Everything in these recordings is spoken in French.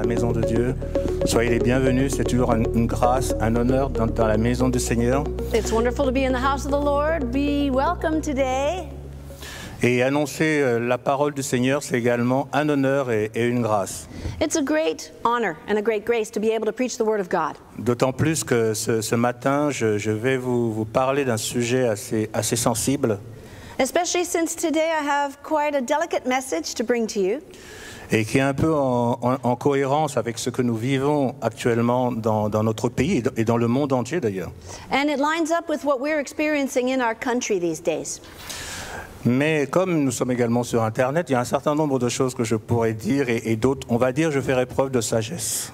maison de Dieu. Soyez les bienvenus, c'est toujours une grâce, un honneur dans la maison du Seigneur. It's wonderful to be in the house of the Lord. Be welcome today. Et annoncer la parole du Seigneur, c'est également un honneur et une grâce. It's a great honor and a great grace to be able to preach the Word of God. D'autant plus que ce matin, je vais vous parler d'un sujet assez sensible. Especially since today I have quite a delicate message to bring to you. Et qui est un peu en cohérence avec ce que nous vivons actuellement dans notre pays et dans le monde entier d'ailleurs. And it lines up with what we're experiencing in our country these days. Mais comme nous sommes également sur Internet, il y a un certain nombre de choses que je pourrais dire et d'autres, on va dire, je ferai preuve de sagesse.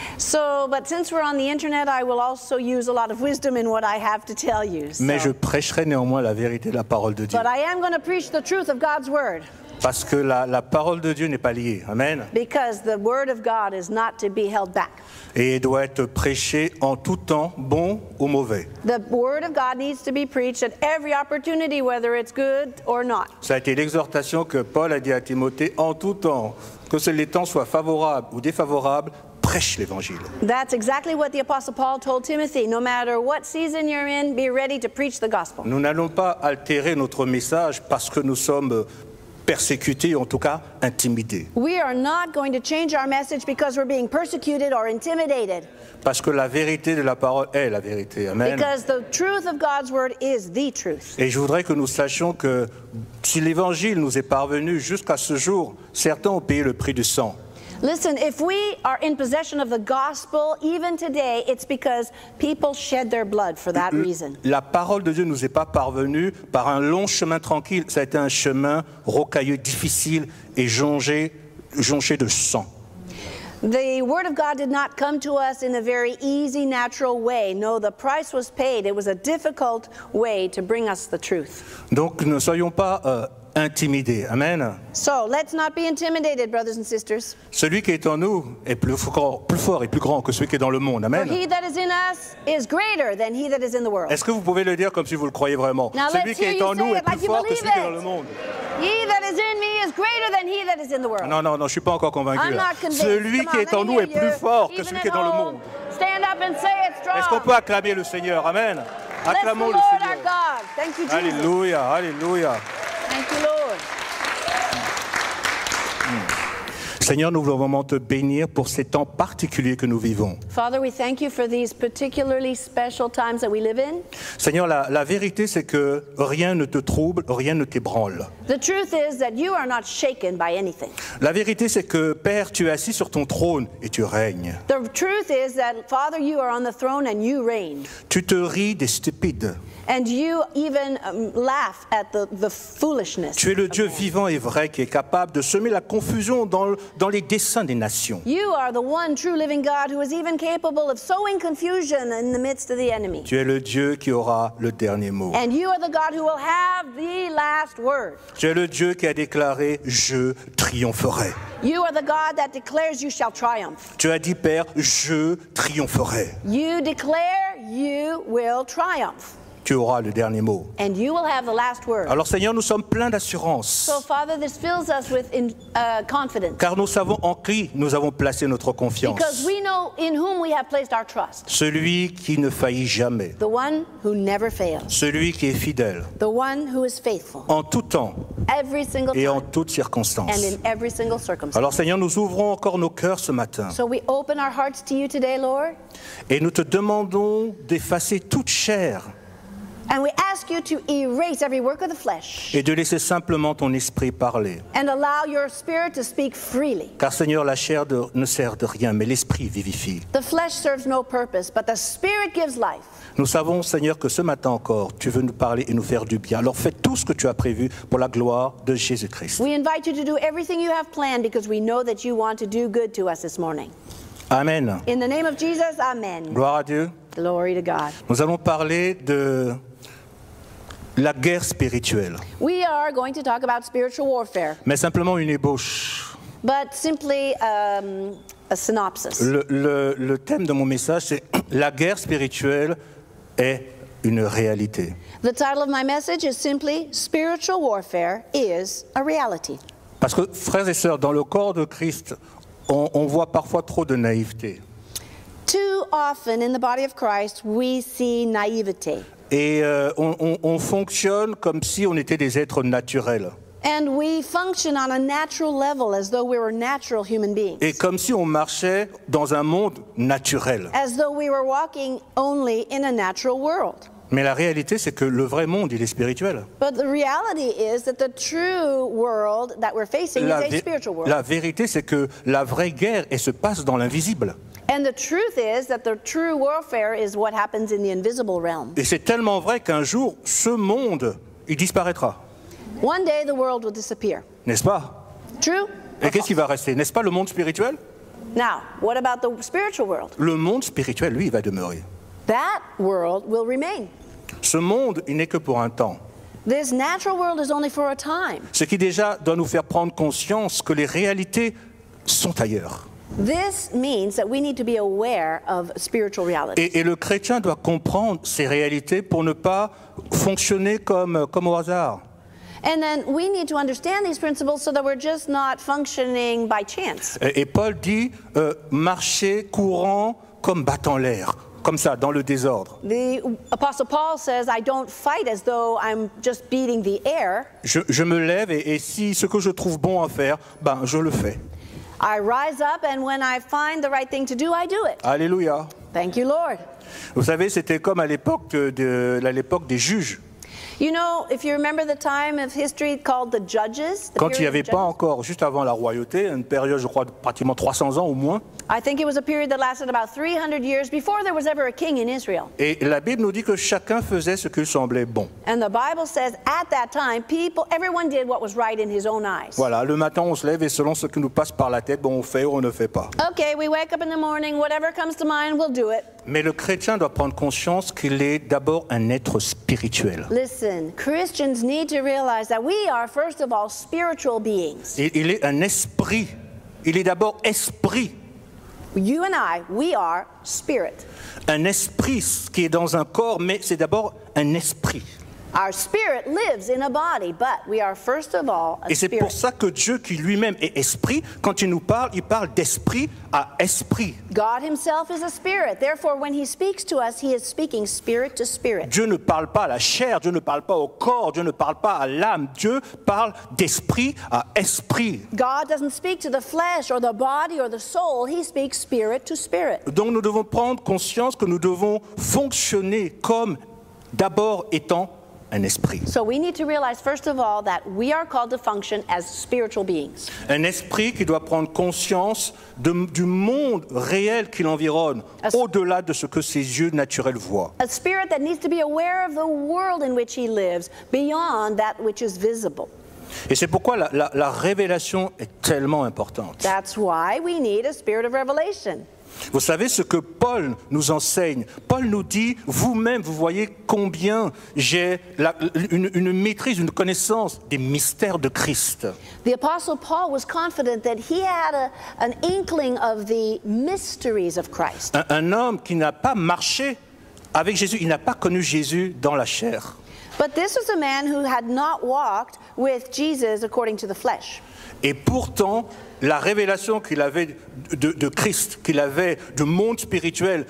But since we're on the internet, I will also use a lot of wisdom in what I have to tell you. Mais je prêcherai néanmoins la vérité de la parole de Dieu. But I am going to preach the truth of God's word. Parce que la parole de Dieu n'est pas liée. Amen. Because the word of God is not to be held back. Et doit être prêché en tout temps, bon ou mauvais. The word of God needs to be preached at every opportunity, whether it's good or not. Ça a été l'exhortation que Paul a dit à Timothée en tout temps, que les temps soient favorables ou défavorables, prêche l'évangile. That's exactly what the Apostle Paul told Timothy. No matter what season you're in, be ready to preach the gospel. Nous n'allons pas altérer notre message parce que nous sommes persécutés, en tout cas intimidés. We are not going to change our message because we're being persecuted or intimidated. Parce que la vérité de la parole est la vérité. Amen. Because the truth of God's word is the truth. Et je voudrais que nous sachions que si l'évangile nous est parvenu jusqu'à ce jour, certains ont payé le prix du sang. Listen, if we are in possession of the gospel, even today, it's because people shed their blood for that reason. La parole de Dieu ne nous est pas parvenue par un long chemin tranquille. Ça a été un chemin rocailleux, difficile et jonché de sang. The word of God did not come to us in a very easy, natural way. No, the price was paid. It was a difficult way to bring us the truth. Donc ne soyons pas intimidés. Amen. So, let's not be intimidated, brothers and sisters. Celui qui est en nous est plus fort et plus grand que celui qui est dans le monde. Amen. For he that is in us is greater than he that is in the world. Est-ce que vous pouvez le dire comme si vous le croyez vraiment? Now, Celui qui est en nous est plus fort que celui qui est dans le monde. He that is in me is greater than he that is in the world. Non, je ne suis pas encore convaincu. I'm not convinced. Celui qui est en nous est plus fort que celui qui est dans le monde. Stand up and say it strong. Est-ce qu'on peut acclamer le Seigneur? Amen. Acclamons le Lord Seigneur. our God. Thank you, Jesus. Alléluia, alléluia. Thank you, Lord. Seigneur, nous voulons vraiment te bénir pour ces temps particuliers que nous vivons. Father, we thank you for these particularly special times that we live in. Seigneur, la vérité, c'est que rien ne te trouble, rien ne t'ébranle. The truth is that you are not shaken by anything. La vérité, c'est que, Père, tu es assis sur ton trône et tu règnes. The truth is that, Father, you are on the throne and you reign. Tu te ris des stupides. And you even laugh at the foolishness. Tu es le Dieu vivant et vrai qui est capable de semer la confusion dans les desseins des nations. You are the one true living God who is even capable of sowing confusion in the midst of the enemy. Tu es le Dieu qui aura le dernier mot. And you are the God who will have the last word. Tu es le Dieu qui a déclaré « Je triompherai ». You are the God that declares you shall triumph. Tu as dit, Père, « Je triompherai ». You declare you will triumph. Tu auras le dernier mot. And you will have the last word. Alors Seigneur, nous sommes pleins d'assurance. So Father, this fills us with confidence. Car nous savons en qui nous avons placé notre confiance. Because we know in whom we have placed our trust. Celui qui ne faillit jamais. The one who never fails. Celui qui est fidèle. The one who is faithful. En tout temps. Every single time. Et en toutes circonstances. And in every single circumstance. Alors Seigneur, nous ouvrons encore nos cœurs ce matin. So we open our hearts to you today, Lord. Et nous te demandons d'effacer toute chair. And we ask you to erase every work of the flesh. Et de laisser simplement ton esprit parler. And allow your spirit to speak freely. Car Seigneur, la chair ne sert de rien, mais l'esprit vivifie. The flesh serves no purpose, but the spirit gives life. Nous savons, Seigneur, que ce matin encore, tu veux nous parler et nous faire du bien. Alors fais tout ce que tu as prévu pour la gloire de Jésus-Christ. We invite you to do everything you have planned because we know that you want to do good to us this morning. Amen. In the name of Jesus, amen. Gloire à Dieu. Glory to God. Nous allons parler de la guerre spirituelle. We are going to talk about spiritual warfare. Mais simplement une ébauche. But simply a synopsis. Le thème de mon message, c'est la guerre spirituelle est une réalité. The title of my message is simply Spiritual Warfare is a Reality. Parce que, frères et sœurs, dans le corps de Christ, on voit parfois trop de naïveté. Too often in the body of Christ, we see naivety. Et on fonctionne comme si on était des êtres naturels. And we function on a natural level as though we were natural human beings. Et comme si on marchait dans un monde naturel. As though we were walking only in a natural world. Mais la réalité, c'est que le vrai monde, il est spirituel. But the reality is that the true world that we're facing is a spiritual world. La vérité, c'est que la vraie guerre, elle se passe dans l'invisible. And the truth is that the true warfare is what happens in the invisible realm. Et c'est tellement vrai qu'un jour, ce monde, il disparaîtra. One day the world will disappear. N'est-ce pas? True? Et qu'est-ce qui va rester? N'est-ce pas le monde spirituel? Now, what about the spiritual world? Le monde spirituel, lui, il va demeurer. That world will remain. Ce monde, il n'est que pour un temps. This natural world is only for a time. Ce qui déjà doit nous faire prendre conscience que les réalités sont ailleurs. This means that we need to be aware of spiritual reality. Et le chrétien doit comprendre ces réalités pour ne pas fonctionner comme au hasard. And then we need to understand these principles so that we're just not functioning by chance. Et Paul dit marcher courant comme battant l'air, comme ça, dans le désordre. The Apostle Paul says, I don't fight as though I'm just beating the air. Je me lève et si ce que je trouve bon à faire, ben je le fais. I rise up and when I find the right thing to do, I do it. Alléluia. Thank you, Lord. Vous savez, c'était comme à l'époque des juges. You know, if you remember the time of history called the Judges, Quand il n'y avait pas encore, juste avant la royauté, une période, je crois, de pratiquement 300 ans au moins. I think it was a period that lasted about 300 years before there was ever a king in Israel. Et la Bible nous dit que chacun faisait ce qu'il semblait bon. And the Bible says at that time, everyone did what was right in his own eyes. Voilà, le matin on se lève et selon ce qui nous passe par la tête, bon, on fait ou on ne fait pas. Okay, we wake up in the morning, whatever comes to mind, we'll do it. Mais le chrétien doit prendre conscience qu'il est d'abord un être spirituel. Listen, Christians need to realize that we are first of all spiritual beings. Il est un esprit. Il est d'abord esprit. You and I, we are spirit. Un esprit qui est dans un corps, mais c'est d'abord un esprit. Our spirit lives in a body, but we are first of all a Et c'est spirit. pour ça que Dieu, qui lui-même est esprit, quand il nous parle, il parle d'esprit à esprit. God himself is a spirit. Therefore, when he speaks to us, he is speaking spirit to spirit. Dieu ne parle pas à la chair, Dieu ne parle pas au corps, Dieu ne parle pas à l'âme. Dieu parle d'esprit à esprit. God doesn't speak to the flesh or the body or the soul. He speaks spirit to spirit. Donc nous devons prendre conscience que nous devons fonctionner comme d'abord étant un esprit. So we need to realize, first of all, that we are called to function as spiritual beings. Un esprit qui doit prendre conscience du monde réel qui l'environne, au-delà de ce que ses yeux naturels voient. A spirit that needs to be aware of the world in which he lives, beyond that which is visible. Et c'est pourquoi la révélation est tellement importante. That's why we need a spirit of revelation. Vous savez ce que Paul nous enseigne? Paul nous dit, vous-même, vous voyez combien j'ai une maîtrise, une connaissance des mystères de Christ. The Apostle Paul was confident that he had an inkling of the mysteries of Christ. Un homme qui n'a pas marché avec Jésus, il n'a pas connu Jésus dans la chair. But this was a man who had not walked with Jesus according to the flesh. Et pourtant, la révélation qu'il avait de Christ, qu'il avait du monde spirituel,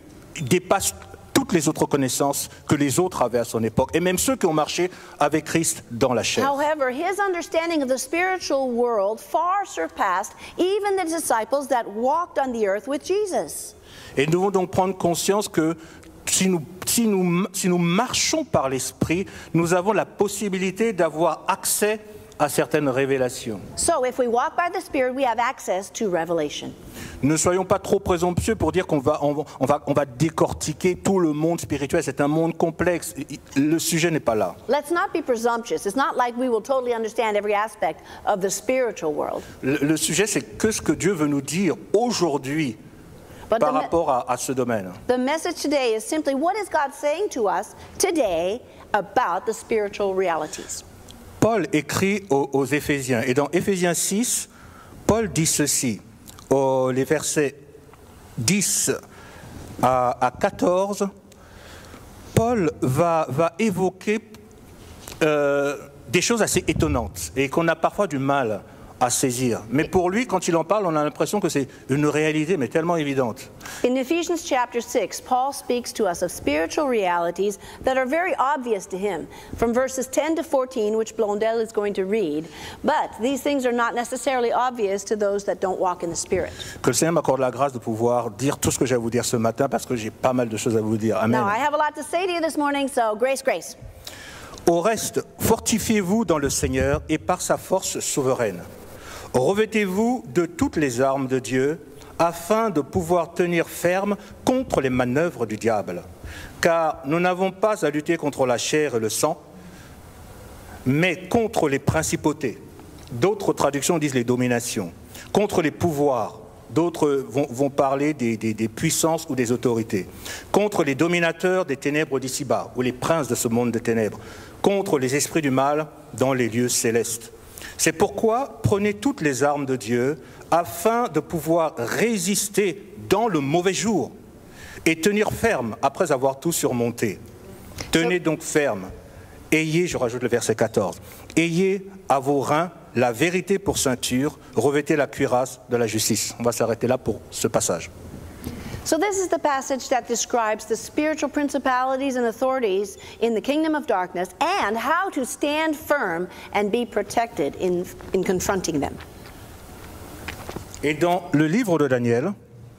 dépasse toutes les autres connaissances que les autres avaient à son époque, et même ceux qui ont marché avec Christ dans la chair. However, his understanding of the spiritual world far surpassed even the disciples that walked on the earth with Jesus. Et nous devons donc prendre conscience que si nous marchons par l'Esprit, nous avons la possibilité d'avoir accès à certaines révélations. So if we walk by the Spirit, we have access to revelation. Ne soyons pas trop présomptueux pour dire qu'on va décortiquer tout le monde spirituel. C'est un monde complexe. Le sujet n'est pas là. Let's not be presumptuous. It's not like we will totally understand every aspect of the spiritual world. Le sujet, c'est que ce que Dieu veut nous dire aujourd'hui par rapport à ce domaine. The message today is simply, what is God saying to us today about the spiritual realities? Paul écrit aux Éphésiens, et dans Éphésiens 6, Paul dit ceci, les versets 10 à 14, Paul va évoquer des choses assez étonnantes et qu'on a parfois du mal à saisir. Mais pour lui, quand il en parle, on a l'impression que c'est une réalité, mais tellement évidente. In Ephesians chapter 6, Paul speaks to us of spiritual realities that are very obvious to him, from verses 10 to 14, which Blondel is going to read. But these things are not necessarily obvious to those that don't walk in the Spirit. Que le Seigneur m'accorde la grâce de pouvoir dire tout ce que j'ai à vous dire ce matin, parce que j'ai pas mal de choses à vous dire. Amen. Now, I have a lot to say to you this morning, so grace, grace. Au reste, fortifiez-vous dans le Seigneur et par sa force souveraine. Revêtez-vous de toutes les armes de Dieu afin de pouvoir tenir ferme contre les manœuvres du diable. Car nous n'avons pas à lutter contre la chair et le sang, mais contre les principautés. D'autres traductions disent les dominations. Contre les pouvoirs. D'autres vont parler des puissances ou des autorités. Contre les dominateurs des ténèbres d'ici-bas, ou les princes de ce monde de ténèbres. Contre les esprits du mal dans les lieux célestes. C'est pourquoi prenez toutes les armes de Dieu afin de pouvoir résister dans le mauvais jour et tenir ferme après avoir tout surmonté. Tenez donc ferme. Ayez, je rajoute le verset 14, ayez à vos reins la vérité pour ceinture, revêtez la cuirasse de la justice. On va s'arrêter là pour ce passage. So this is the passage that describes the spiritual principalities and authorities in the kingdom of darkness and how to stand firm and be protected in confronting them. Et dans le livre de Daniel,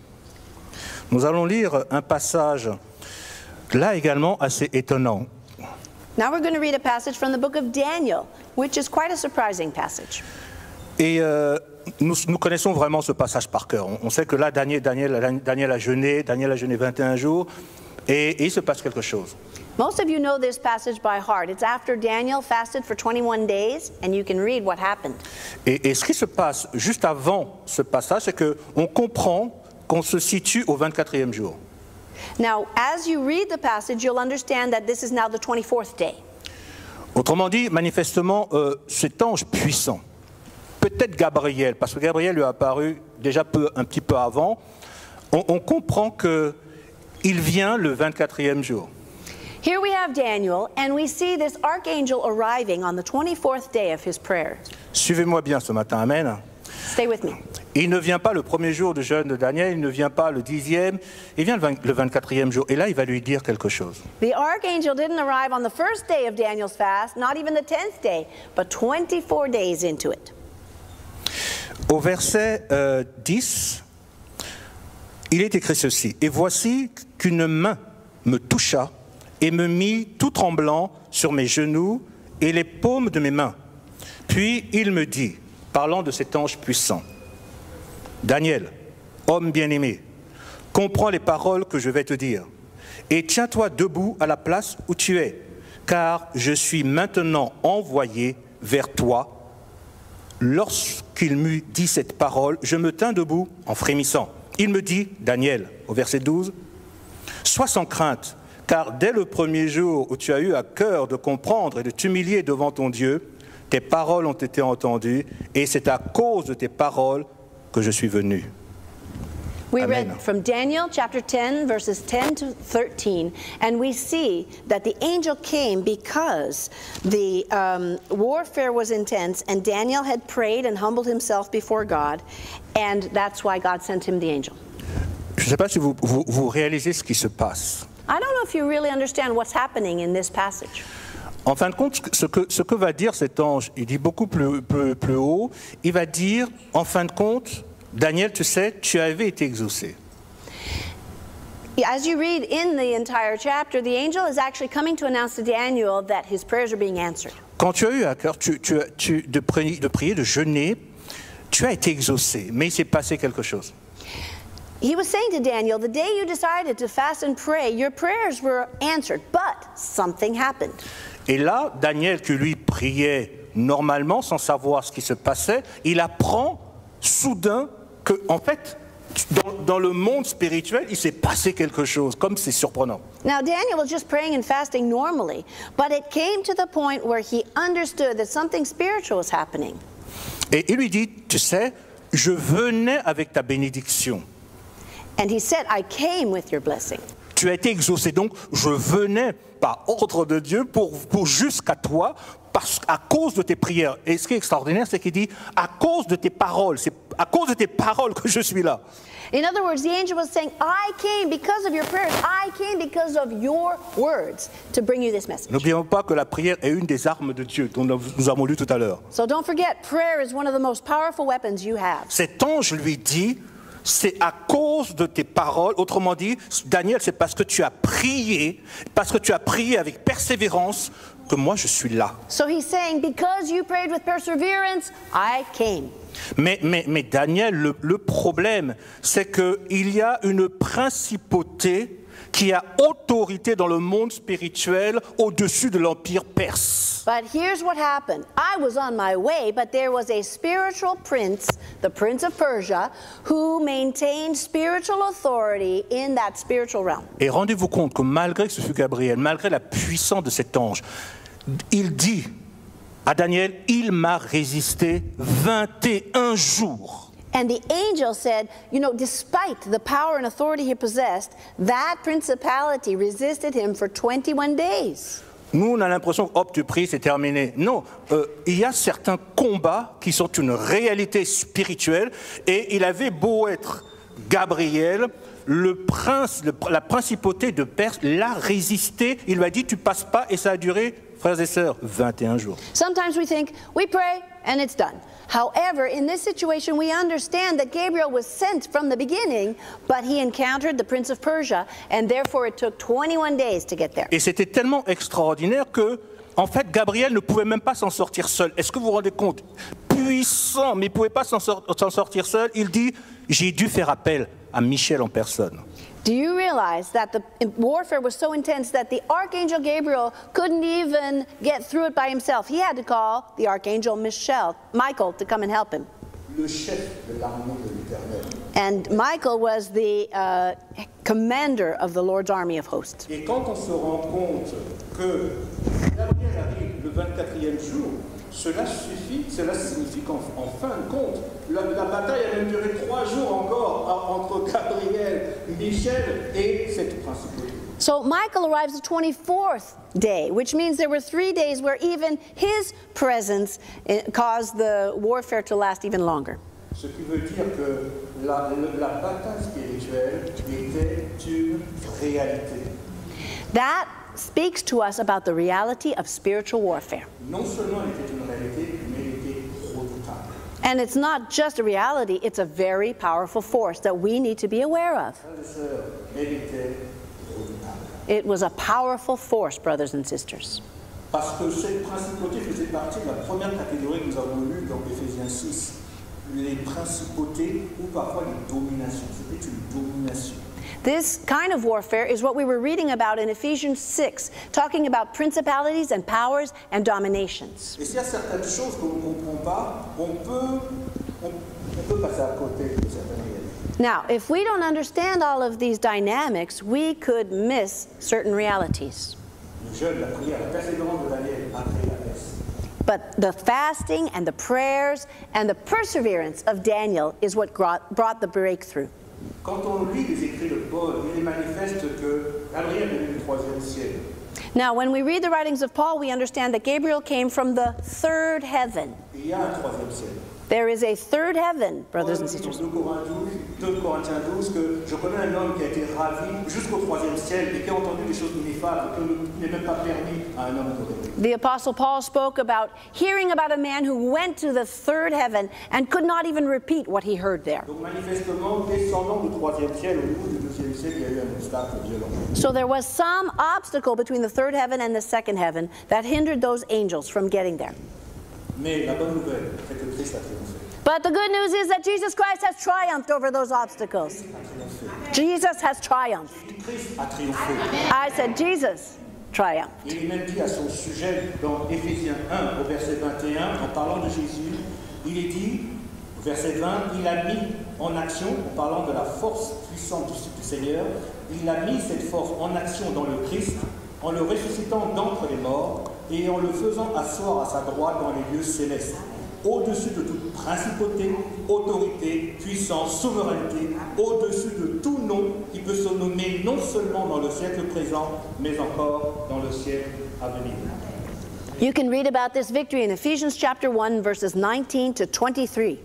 nous allons lire un passage là également assez étonnant. Now we're going to read a passage from the book of Daniel, which is quite a surprising passage. Et nous connaissons vraiment ce passage par cœur. On sait que là, Daniel a jeûné 21 jours, et il se passe quelque chose. Most of you know this passage by heart. It's after Daniel fasted for 21 days, and you can read what happened. Et ce qui se passe juste avant ce passage, c'est qu'on comprend qu'on se situe au 24e jour. Now, as you read the passage, you'll understand that this is now the 24th day. Autrement dit, manifestement, cet ange puissant, peut-être Gabriel, parce que Gabriel lui est apparu déjà un petit peu avant, on comprend qu'il vient le 24e jour. Here we have Daniel, and we see this archangel arriving on the 24th day of his prayers. Suivez-moi bien ce matin, amen. Stay with me. Il ne vient pas le premier jour de jeûne de Daniel, il ne vient pas le 10e, il vient le 24e jour. Et là, il va lui dire quelque chose. The archangel didn't arrive on the first day of Daniel's fast, not even the 10th day, but 24 days into it. Au verset 10, il est écrit ceci. « Et voici qu'une main me toucha et me mit tout tremblant sur mes genoux et les paumes de mes mains. Puis il me dit, parlant de cet ange puissant, « Daniel, homme bien-aimé, comprends les paroles que je vais te dire, et tiens-toi debout à la place où tu es, car je suis maintenant envoyé vers toi. » Lorsqu'il m'eut dit cette parole, je me tins debout en frémissant. Il me dit, Daniel, au verset 12, « Sois sans crainte, car dès le premier jour où tu as eu à cœur de comprendre et de t'humilier devant ton Dieu, tes paroles ont été entendues, et c'est à cause de tes paroles que je suis venu. » We Amen. read from Daniel chapter 10, verses 10 to 13, and we see that the angel came because the warfare was intense, and Daniel had prayed and humbled himself before God, and that's why God sent him the angel. Je ne sais pas si vous réalisez ce qui se passe. I don't know if you really understand what's happening in this passage. En fin de compte, ce que va dire cet ange, il dit beaucoup plus haut, il va dire, en fin de compte, Daniel, tu sais, tu avais été exaucé. As you read in the entire chapter, the angel is actually coming to announce to Daniel that his prayers are being answered. Quand tu as eu à cœur de prier, de jeûner, tu as été exaucé, mais il s'est passé quelque chose. He was saying to Daniel, the day you decided to fast and pray, your prayers were answered, but something happened. Et là, Daniel, qui lui priait normalement, sans savoir ce qui se passait, il apprend soudain que, en fait, dans le monde spirituel, il s'est passé quelque chose, comme c'est surprenant. Now, Daniel was just praying and fasting normally, but it came to the point where he understood that something spiritual was happening. Et il lui dit, tu sais, je venais avec ta bénédiction. And he said, I came with your blessing. tu as été exaucé. Donc, je venais par ordre de Dieu pour jusqu'à toi, à cause de tes prières. Et ce qui est extraordinaire, c'est qu'il dit, à cause de tes paroles, c'est à cause de tes paroles que je suis là. In other words, the angel was saying, I came because of your prayers. I came because of your words to bring you this message. N'oublions pas que la prière est une des armes de Dieu, dont nous avons lu tout à l'heure. So don't forget, prayer is one of the most powerful weapons you have. Cet ange lui dit, c'est à cause de tes paroles, autrement dit, Daniel, c'est parce que tu as prié avec persévérance que moi je suis là. So he's saying, because you prayed with perseverance, I came. Mais Daniel, le problème, c'est qu'il y a une principauté qui a autorité dans le monde spirituel au-dessus de l'empire perse. But here's what happened. I was on my way, but there was a spiritual prince, the prince of Persia, who maintained spiritual authority in that spiritual realm. Et rendez-vous compte que malgré que ce fut Gabriel, malgré la puissance de cet ange, il dit à Daniel, il m'a résisté 21 jours. And the angel said, you know, despite the power and authority he possessed, that principality resisted him for 21 days. Nous, on a l'impression que, hop, tu pries, c'est terminé. Non, il y a certains combats qui sont une réalité spirituelle, et il avait beau être Gabriel, la principauté de Perse l'a résisté. Il lui a dit, tu passes pas, et ça a duré, frères et sœurs, 21 jours. Sometimes we think, we pray and it's done. However, in this situation, we understand that Gabriel was sent from the beginning, but he encountered the prince of Persia, and therefore it took 21 days to get there. Et c'était tellement extraordinaire que, en fait, Gabriel ne pouvait même pas s'en sortir seul. Est-ce que vous vous rendez compte? Puissant, mais il ne pouvait pas s'en sortir seul. Il dit, j'ai dû faire appel à Michel en personne. Do you realize that the warfare was so intense that the archangel Gabriel couldn't even get through it by himself? He had to call the archangel Michael to come and help him. Le chef de l'armée de l'Éternel. And Michael was the commander of the Lord's army of hosts. Et quand on se rend compte que Gabriel arrive le 24e jour, cela signifie qu'en fin de compte, la bataille a même duré 3 jours encore entre Gabriel, Michel et cette principauté. So Michael arrives the 24th day, which means there were 3 days where even his presence caused the warfare to last even longer. Ce qui veut dire que la bataille spirituelle était une réalité. That speaks to us about the reality of spiritual warfare. Non seulement elle était une réalité, mais elle était redoutable. And it's not just a reality, it's a very powerful force that we need to be aware of. Frères et sœurs, elle était redoutable. It was a powerful force, brothers and sisters. Parce que cette principauté faisait partie de la première catégorie que nous avons lue dans Éphésiens 6, les principautés ou parfois les dominations. C'était une domination. This kind of warfare is what we were reading about in Ephesians 6, talking about principalities and powers and dominations. Et s'il y a certaines choses qu'on ne comprend pas, on peut passer à côté de certaines réalités. Now, if we don't understand all of these dynamics, we could miss certain realities. Le jeûne, la prière, la persévérance de Daniel après la baisse. But the fasting and the prayers and the perseverance of Daniel is what brought the breakthrough. Quand on lit les écrits de Paul, il est manifeste que Gabriel est venu du 3e ciel. Now, when we read the writings of Paul, we understand that Gabriel came from the third heaven. Il y a un 3e ciel. There is a third heaven, brothers and sisters. 2 Corinthiens 12, que je connais un homme qui a été ravi jusqu'au 3e ciel et qui a entendu des choses ineffables qui n'est même pas permis à un homme de rêver. The Apostle Paul spoke about hearing about a man who went to the third heaven and could not even repeat what he heard there. Donc manifestement, descendant du 3e ciel au niveau du 2e ciel, il y a eu un obstacle violent. So there was some obstacle between the third heaven and the second heaven that hindered those angels from getting there. Mais la bonne nouvelle, c'est que Christ a triomphé. But the good news is that Jesus Christ has triumphed over those obstacles. Jesus has triumphed. Christ a triomphé. I said Jesus triumphed. Il est même dit à son sujet dans Éphésiens 1 au verset 21, en parlant de Jésus, il est dit, au verset 20, il a mis en action, en parlant de la force puissante du Seigneur, il a mis cette force en action dans le Christ, en le ressuscitant d'entre les morts et en le faisant asseoir à sa droite dans les lieux célestes. au-dessus de toute principauté, autorité, puissance, souveraineté, au-dessus de tout nom qui peut se nommer non seulement dans le siècle présent, mais encore dans le siècle à venir. You can read about this victory in Ephesians chapter 1, verses 19 to 23.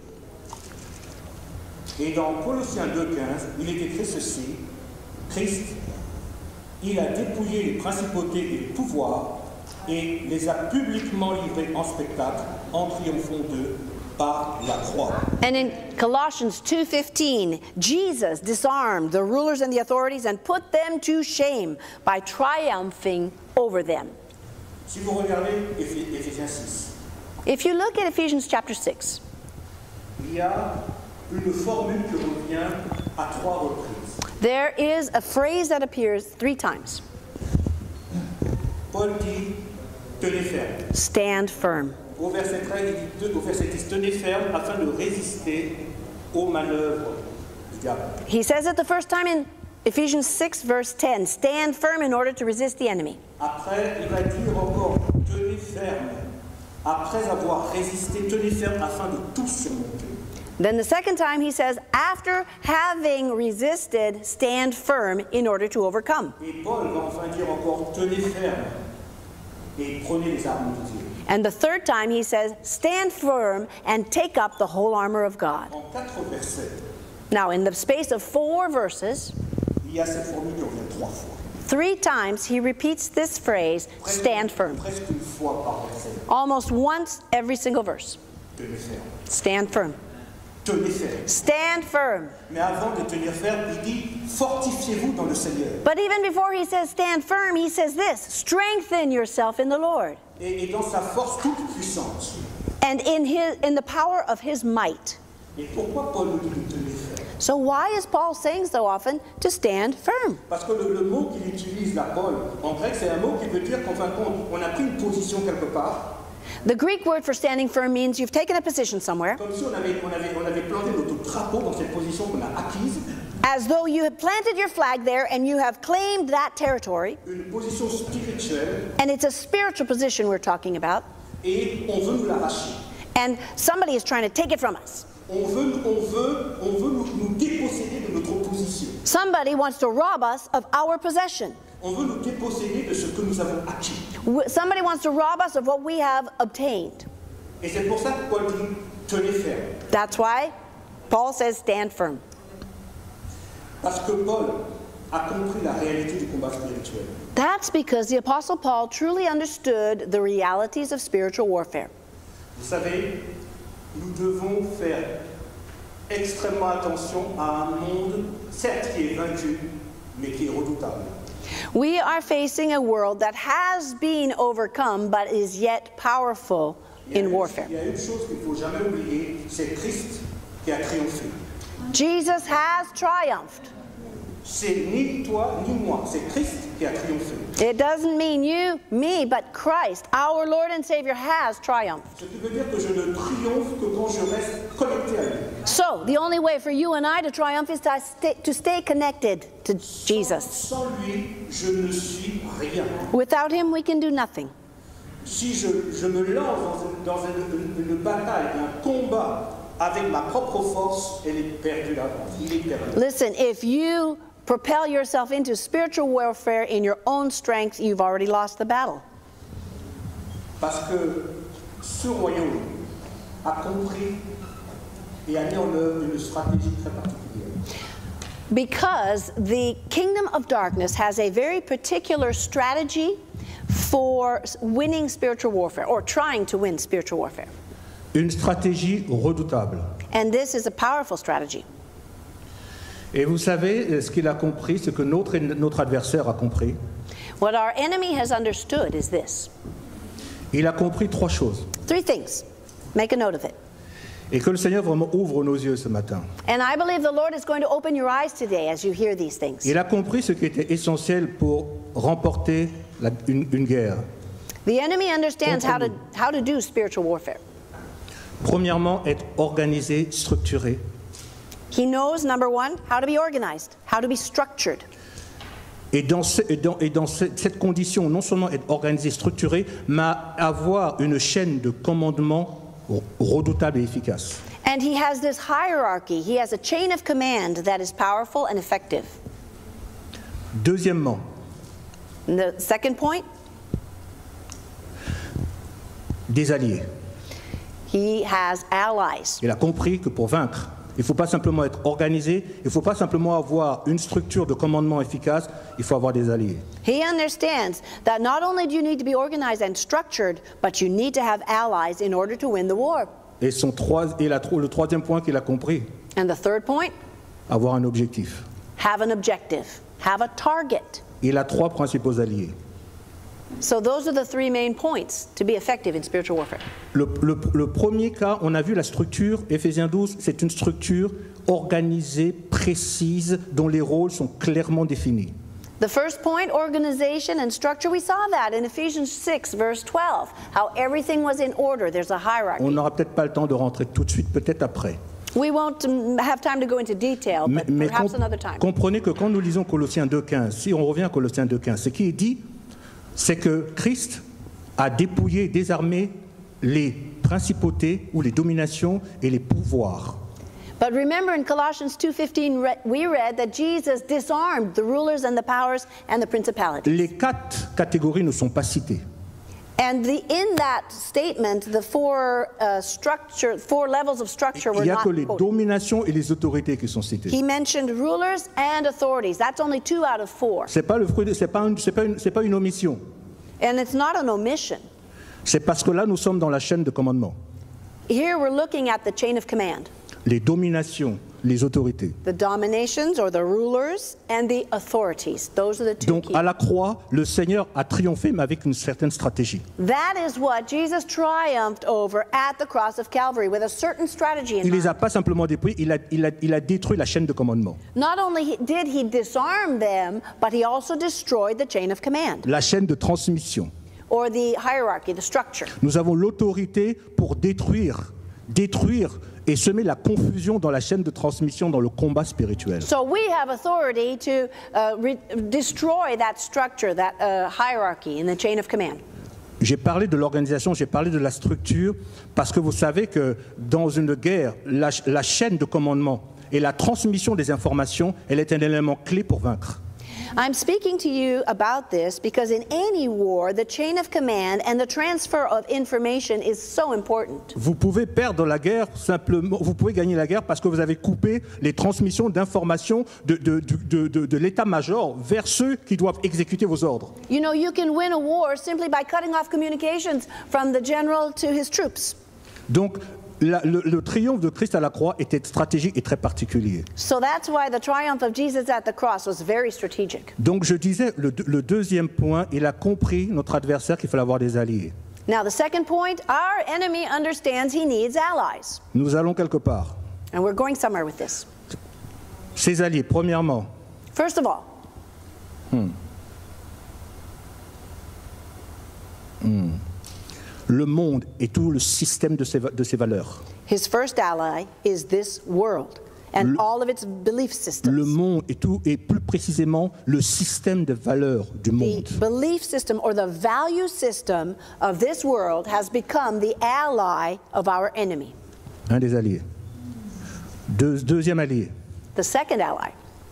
Et dans Colossiens 2,15, il est écrit ceci: Christ, il a dépouillé les principautés et les pouvoirs et les a publiquement livrés en spectacle en triomphant d'eux par la croix. And in Colossians 2:15, Jesus disarmed the rulers and the authorities and put them to shame by triumphing over them. Si vous regardez Éphésiens 6, If you look at Ephesians chapter 6, il y a une formule qui revient à 3 reprises. there is a phrase that appears 3 times. Paul dit tenez ferme. Stand firm. Au verset 13, il dit, au verset 10, tenez ferme afin de résister aux manœuvres du diable. He says it the first time in Ephesians 6, verse 10. Stand firm in order to resist the enemy. Après, il va dire encore tenez ferme. Après avoir résisté, tenez ferme afin de tout surmonter. Then the second time he says, after having resisted, stand firm in order to overcome. Et Paul va enfin dire encore tenez ferme et prenez les armes de Dieu. And the third time he says, stand firm and take up the whole armor of God. En 4 versets, Now, in the space of 4 verses, il y a cette formule qui revient 3 fois. 3 times he repeats this phrase, stand firm. Presque une fois par verset. Almost once every single verse. Tenez ferme. Stand firm. Tenez ferme. Stand firm. Mais avant de tenir ferme, il dit fortifiez-vous dans le Seigneur. But even before he says stand firm, he says this, strengthen yourself in the Lord. Et dans sa force toute puissante. And in the power of his might. Et pourquoi Paul nous dit de tenir ferme? So why is Paul saying so often to stand firm? Parce que le mot qu'il utilise là, Paul, en grec, c'est un mot qui veut dire qu'en fin de compte, on a pris une position quelque part, The Greek word for standing firm means you've taken a position somewhere, comme si on avait planté notre drapeau dans cette position qu'on a acquise, as though you have planted your flag there and you have claimed that territory, une position spirituelle, and it's a spiritual position we're talking about, et on veut nous l'arracher. and somebody is trying to take it from us. On veut nous déposséder de notre position. Somebody wants to rob us of our possession. On veut nous déposséder de ce que nous avons acquis. Somebody wants to rob us of what we have obtained. Et c'est pour ça que Paul dit tenez ferme. That's why Paul says stand firm. Parce que Paul a compris la réalité du combat spirituel. That's because the Apostle Paul truly understood the realities of spiritual warfare. Vous savez, nous devons faire extrêmement attention à un monde, certes qui est vaincu, mais qui est redoutable. We are facing a world that has been overcome but is yet powerful in warfare. Il y a une chose qu'il ne faut jamais oublier, c'est Christ qui a triomphé. Jesus has triumphed. C'est ni toi ni moi, c'est Christ qui a triomphé. It doesn't mean you, me, but Christ, our Lord and Savior, has triumphed. Ce qui veut dire que je ne triomphe que quand je reste connecté à lui. So, the only way for you and I to triumph is to stay connected to Jesus. Sans lui, je ne suis rien. Without him, we can do nothing. Si je me lance dans une bataille, un combat avec ma propre force, elle est perdue d'avance. Il est perdu. Listen, if you propel yourself into spiritual warfare in your own strength, you've already lost the battle. Parce que ce royaume a compris et a mis en œuvre une stratégie très particulière. Because the kingdom of darkness has a very particular strategy for winning spiritual warfare, or trying to win spiritual warfare. Une stratégie redoutable. And this is a powerful strategy. Et vous savez ce qu'il a compris, ce que notre adversaire a compris. What our enemy has understood is this. Il a compris 3 choses. 3 things. Make a note of it. Et que le Seigneur vraiment ouvre nos yeux ce matin. And I believe the Lord is going to open your eyes today as you hear these things. Il a compris ce qui était essentiel pour remporter une guerre. The enemy understands how to do spiritual warfare. Premièrement, être organisé, structuré. He knows, number 1, how to be organized, how to be structured. Et dans cette condition, non seulement être organisé, structuré, mais avoir une chaîne de commandement redoutable et efficace. And he has this hierarchy. He has a chain of command that is powerful and effective. Deuxièmement, And the second point, des alliés. he has allies. Il a compris que pour vaincre, il ne faut pas simplement être organisé, il ne faut pas simplement avoir une structure de commandement efficace, il faut avoir des alliés. He understands that not only do you need to be organized and structured, but you need to have allies in order to win the war. Et le troisième point qu'il a compris, And the third point, avoir un objectif. have an objective, have a target. Il a 3 principaux alliés. So those are the 3 main points to be effective in spiritual warfare. Le premier cas, on a vu la structure, Éphésiens 12, c'est une structure organisée, précise, dont les rôles sont clairement définis. The first point, organization and structure, we saw that in Ephesians 6, verse 12, how everything was in order. There's a hierarchy. On n'aura peut-être pas le temps de rentrer tout de suite, peut-être après. We won't have time to go into detail, but Mais perhaps another time. comprenez que quand nous lisons Colossiens 2,15, si on revient à Colossiens 2,15, ce qui est dit, c'est que Christ a dépouillé, désarmé les principautés ou les dominations et les pouvoirs. But remember in Colossians 2:15 we read that Jesus disarmed the rulers and the powers and the principalities. Les 4 catégories ne sont pas citées. And in that statement, the 4 levels of structure Il were n'y a not que les quoted. dominations et les autorités qui sont citées. He mentioned rulers and authorities. That's only 2 out of 4. C'est pas le fruit, c'est pas une omission. And it's not an omission. C'est parce que là nous sommes dans la chaîne de commandement. Here we're looking at the chain of command. Les dominations, les autorités. The dominations or the rulers and the authorities. Those are the 2 Donc keys. à la croix, le Seigneur a triomphé mais avec une certaine stratégie. That is what Jesus triumphed over at the cross of Calvary with a certain strategy in Il les mind. a pas simplement dépouillés, il a détruit la chaîne de commandement. Not only did he disarm them, but he also destroyed the chain of command, La chaîne de transmission. or the hierarchy, the structure. Nous avons l'autorité pour détruire et semer la confusion dans la chaîne de transmission dans le combat spirituel. So we have authority to destroy that structure, that hierarchy in the chain of command. J'ai parlé de l'organisation, j'ai parlé de la structure, parce que vous savez que dans une guerre, la chaîne de commandement et la transmission des informations, elle est un élément clé pour vaincre. I'm speaking to you about this because in any war, the chain of command and the transfer of information is so important. Vous pouvez perdre la guerre simplement, vous pouvez gagner la guerre parce que vous avez coupé les transmissions d'informations de l'état-major vers ceux qui doivent exécuter vos ordres. You know, you can win a war simply by cutting off communications from the general to his troops. Donc, le triomphe de Christ à la croix était stratégique et très particulier. So that's why the triumph of Jesus at the cross was very strategic. Donc je disais, le deuxième point, il a compris, notre adversaire, qu'il fallait avoir des alliés. Now the second point, our enemy understands he needs allies. Nous allons quelque part. And we're going somewhere with this. Ces alliés, premièrement, First of all, le monde et tout le système de ses valeurs. his first ally is this world and all of its belief Le systems. monde et plus précisément le système de valeurs du The monde. belief system or the value system of this world has become the ally of our enemy. Un des alliés. Deuxième allié, The second ally,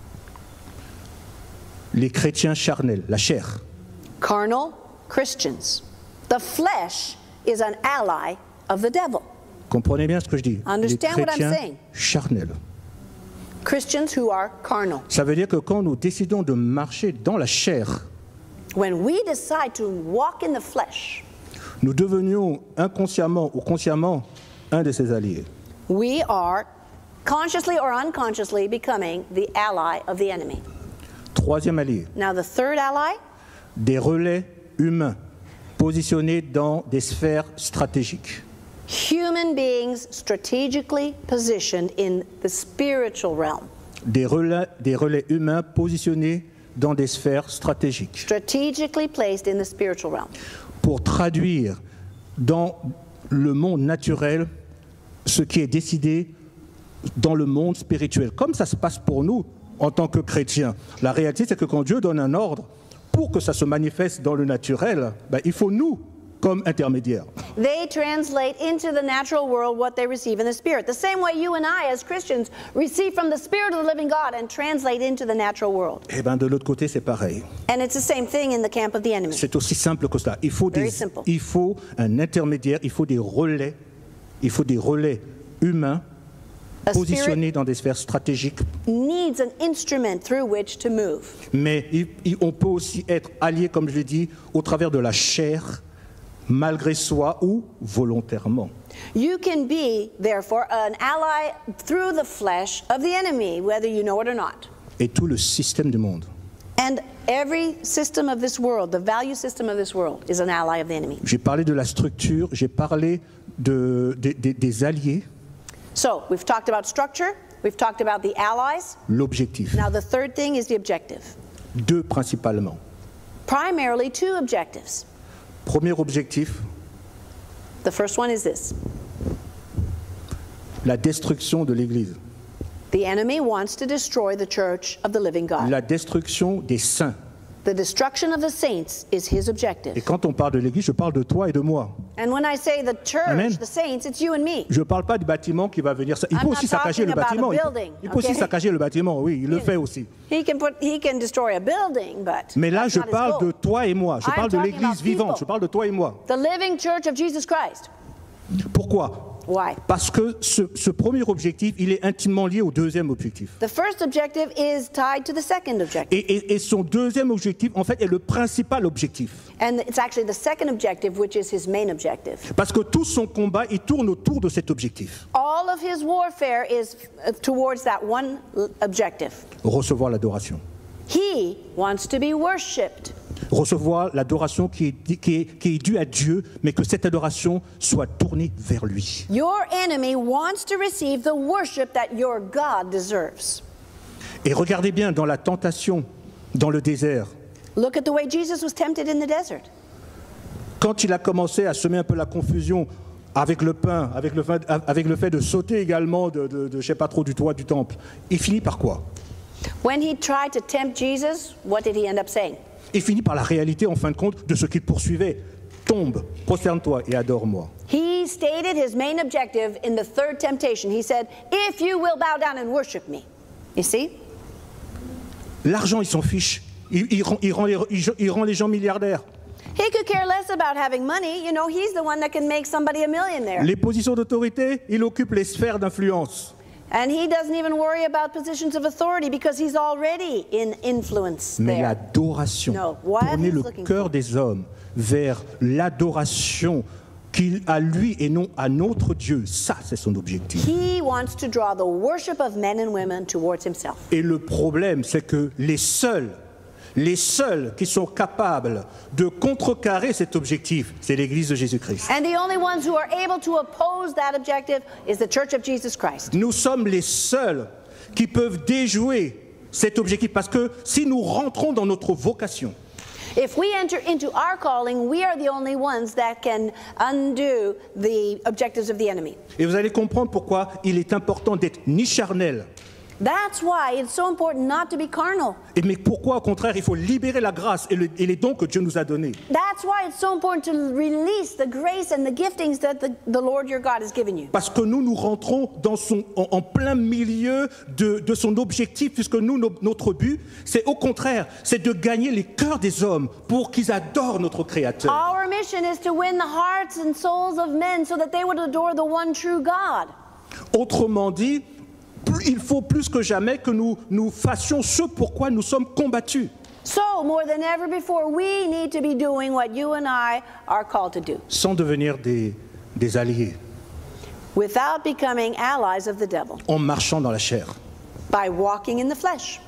les chrétiens charnels, la chair. carnal Christians. The flesh is an ally of the devil. Comprenez bien ce que je dis. Les Understand what I'm chrétiens saying. charnels. Christians who are carnal. Ça veut dire que quand nous décidons de marcher dans la chair, When we decide to walk in the flesh, nous devenions inconsciemment ou consciemment un de ses alliés. we are consciously or unconsciously becoming the ally of the enemy. Troisième allié, Now the third ally, des relais humains positionnés dans des sphères stratégiques. human beings strategically positioned in the spiritual realm. Des relais humains positionnés dans des sphères stratégiques. Strategically placed in the spiritual realm. Pour traduire dans le monde naturel ce qui est décidé dans le monde spirituel. Comme ça se passe pour nous en tant que chrétiens. La réalité, c'est que quand Dieu donne un ordre, pour que ça se manifeste dans le naturel, il faut nous comme intermédiaire. They translate into the natural world what they receive in the Spirit. The same way you and I, as Christians, receive from the Spirit of the living God and translate into the natural world. Eh bien, de l'autre côté, c'est pareil. And it's the same thing in the camp of the enemy. C'est aussi simple que ça. Il faut un intermédiaire, il faut des relais humains positionnés dans des sphères stratégiques. Needs an instrument through which to move. Mais on peut aussi être allié, comme je l'ai dit, au travers de la chair, malgré soi ou volontairement. You can be, therefore, an ally through the flesh of the enemy, whether you know it or not. Et tout le système du monde. And every system of this world, the value system of this world, is an ally of the enemy. J'ai parlé de la structure, j'ai parlé des alliés. So, we've talked about structure, we've talked about the allies. L'objectif. Now the third thing is the objective. Deux principalement. Primarily two objectives. Premier objectif. The first one is this. La destruction de l'Église. The enemy wants to destroy the church of the living God. La destruction des saints. The destruction of the saints is his objective. Et quand on parle de l'Église, je parle de toi et de moi. And when I say the church, Amen. the saints, it's you and me. Je ne parle pas du bâtiment qui va venir. Il peut aussi saccager le bâtiment. Il peut aussi saccager le bâtiment, oui, il le fait aussi. He can destroy a building, but Mais là, je that's not his parle goal. de toi et moi. Je parle de l'Église vivante. Je parle de toi et moi. The living church of Jesus Christ. Pourquoi? Why? Parce que ce premier objectif, il est intimement lié au deuxième objectif. The first objective is tied to the second objective. Et son deuxième objectif, en fait, est le principal objectif. And it's actually the second objective, which is his main objective. Parce que tout son combat, il tourne autour de cet objectif. All of his warfare is towards that one objective. Recevoir l'adoration. He wants to be worshipped. Recevoir l'adoration qui est due à Dieu, mais que cette adoration soit tournée vers lui. Your enemy wants to receive the worship that your God deserves. Et regardez bien dans la tentation, dans le désert. Look at the way Jesus was tempted in the desert. Quand il a commencé à semer un peu la confusion avec le pain, avec le fait de sauter également de je sais pas trop du toit du temple, il finit par quoi? When he tried to tempt Jesus, what did he end up saying? Il finit par la réalité, en fin de compte, de ce qu'il poursuivait. Tombe, prosterne-toi et adore-moi. He stated his main objective in the third temptation. He said, if you will bow down and worship me. You see? L'argent, il s'en fiche. Il rend les gens milliardaires. He could care less about having money. You know, he's the one that can make somebody a millionaire. Les positions d'autorité, il occupe les sphères d'influence. And he doesn't even worry about positions of authority because he's already in influence Mais there. l'adoration, No, what tourner he's le looking cœur for. des hommes vers l'adoration qu'il a lui et non à notre Dieu, ça c'est son objectif. He wants to draw the worship of men and women towards himself. Et le problème, c'est que les seuls qui sont capables de contrecarrer cet objectif, c'est l'Église de Jésus-Christ. And the only ones who are able to oppose that objective is the Church of Jesus Christ. Nous sommes les seuls qui peuvent déjouer cet objectif parce que si nous rentrons dans notre vocation, If we enter into our calling, we are the only ones that can undo the objectives of the enemy. et vous allez comprendre pourquoi il est important d'être ni charnel, That's why it's so important not to be carnal. mais pourquoi au contraire il faut libérer la grâce et les dons que Dieu nous a donnés. That's why it's so important to release the grace and the giftings that the Lord your God has given you. Parce que nous rentrons en plein milieu de son objectif, puisque notre but, c'est au contraire, c'est de gagner les cœurs des hommes pour qu'ils adorent notre Créateur. Our mission is to win the hearts and souls of men so that they would adore the one true God. Autrement dit, il faut plus que jamais que nous fassions ce pourquoi nous sommes combattus. So, more than ever before, we need to be doing what you and I are called to do, Sans devenir des alliés, without becoming allies of the devil, en marchant dans la chair. by walking in the flesh.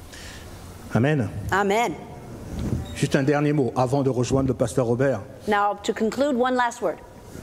Amen. Amen. Juste un dernier mot avant de rejoindre le pasteur Robert. Now, to conclude, one last word.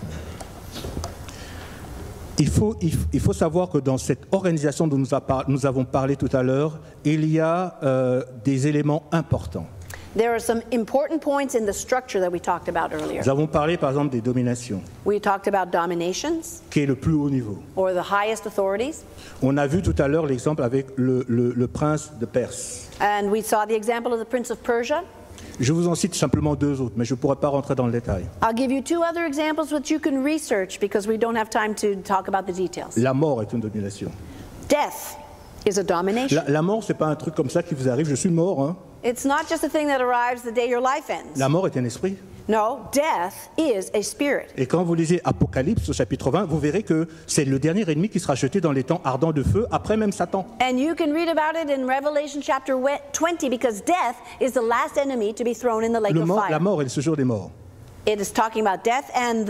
Il faut savoir que dans cette organisation dont nous avons parlé tout à l'heure, il y a des éléments importants. There are some important points in the structure that we talked about earlier. Nous avons parlé par exemple des dominations, We talked about dominations, qui est le plus haut niveau. or the highest authorities, On a vu tout à l'heure l'exemple avec le prince de Perse. and we saw the example of the Prince of Persia. Je vous en cite simplement 2 autres, mais je ne pourrais pas rentrer dans le détail. I'll give you 2 other examples which you can research because we don't have time to talk about the details. La mort est une domination. Death is a domination. La mort, ce n'est pas un truc comme ça qui vous arrive, je suis mort. Hein. It's not just a thing that arrives the day your life ends. La mort est un esprit. No, death is a spirit. Et quand vous lisez Apocalypse au chapitre 20, vous verrez que c'est le dernier ennemi qui sera jeté dans les temps ardents de feu, après même Satan. And you can read about it in Revelation chapter 20 because death is the last enemy to be thrown in the lake of La fire. mort est le séjour des morts. It is talking about death and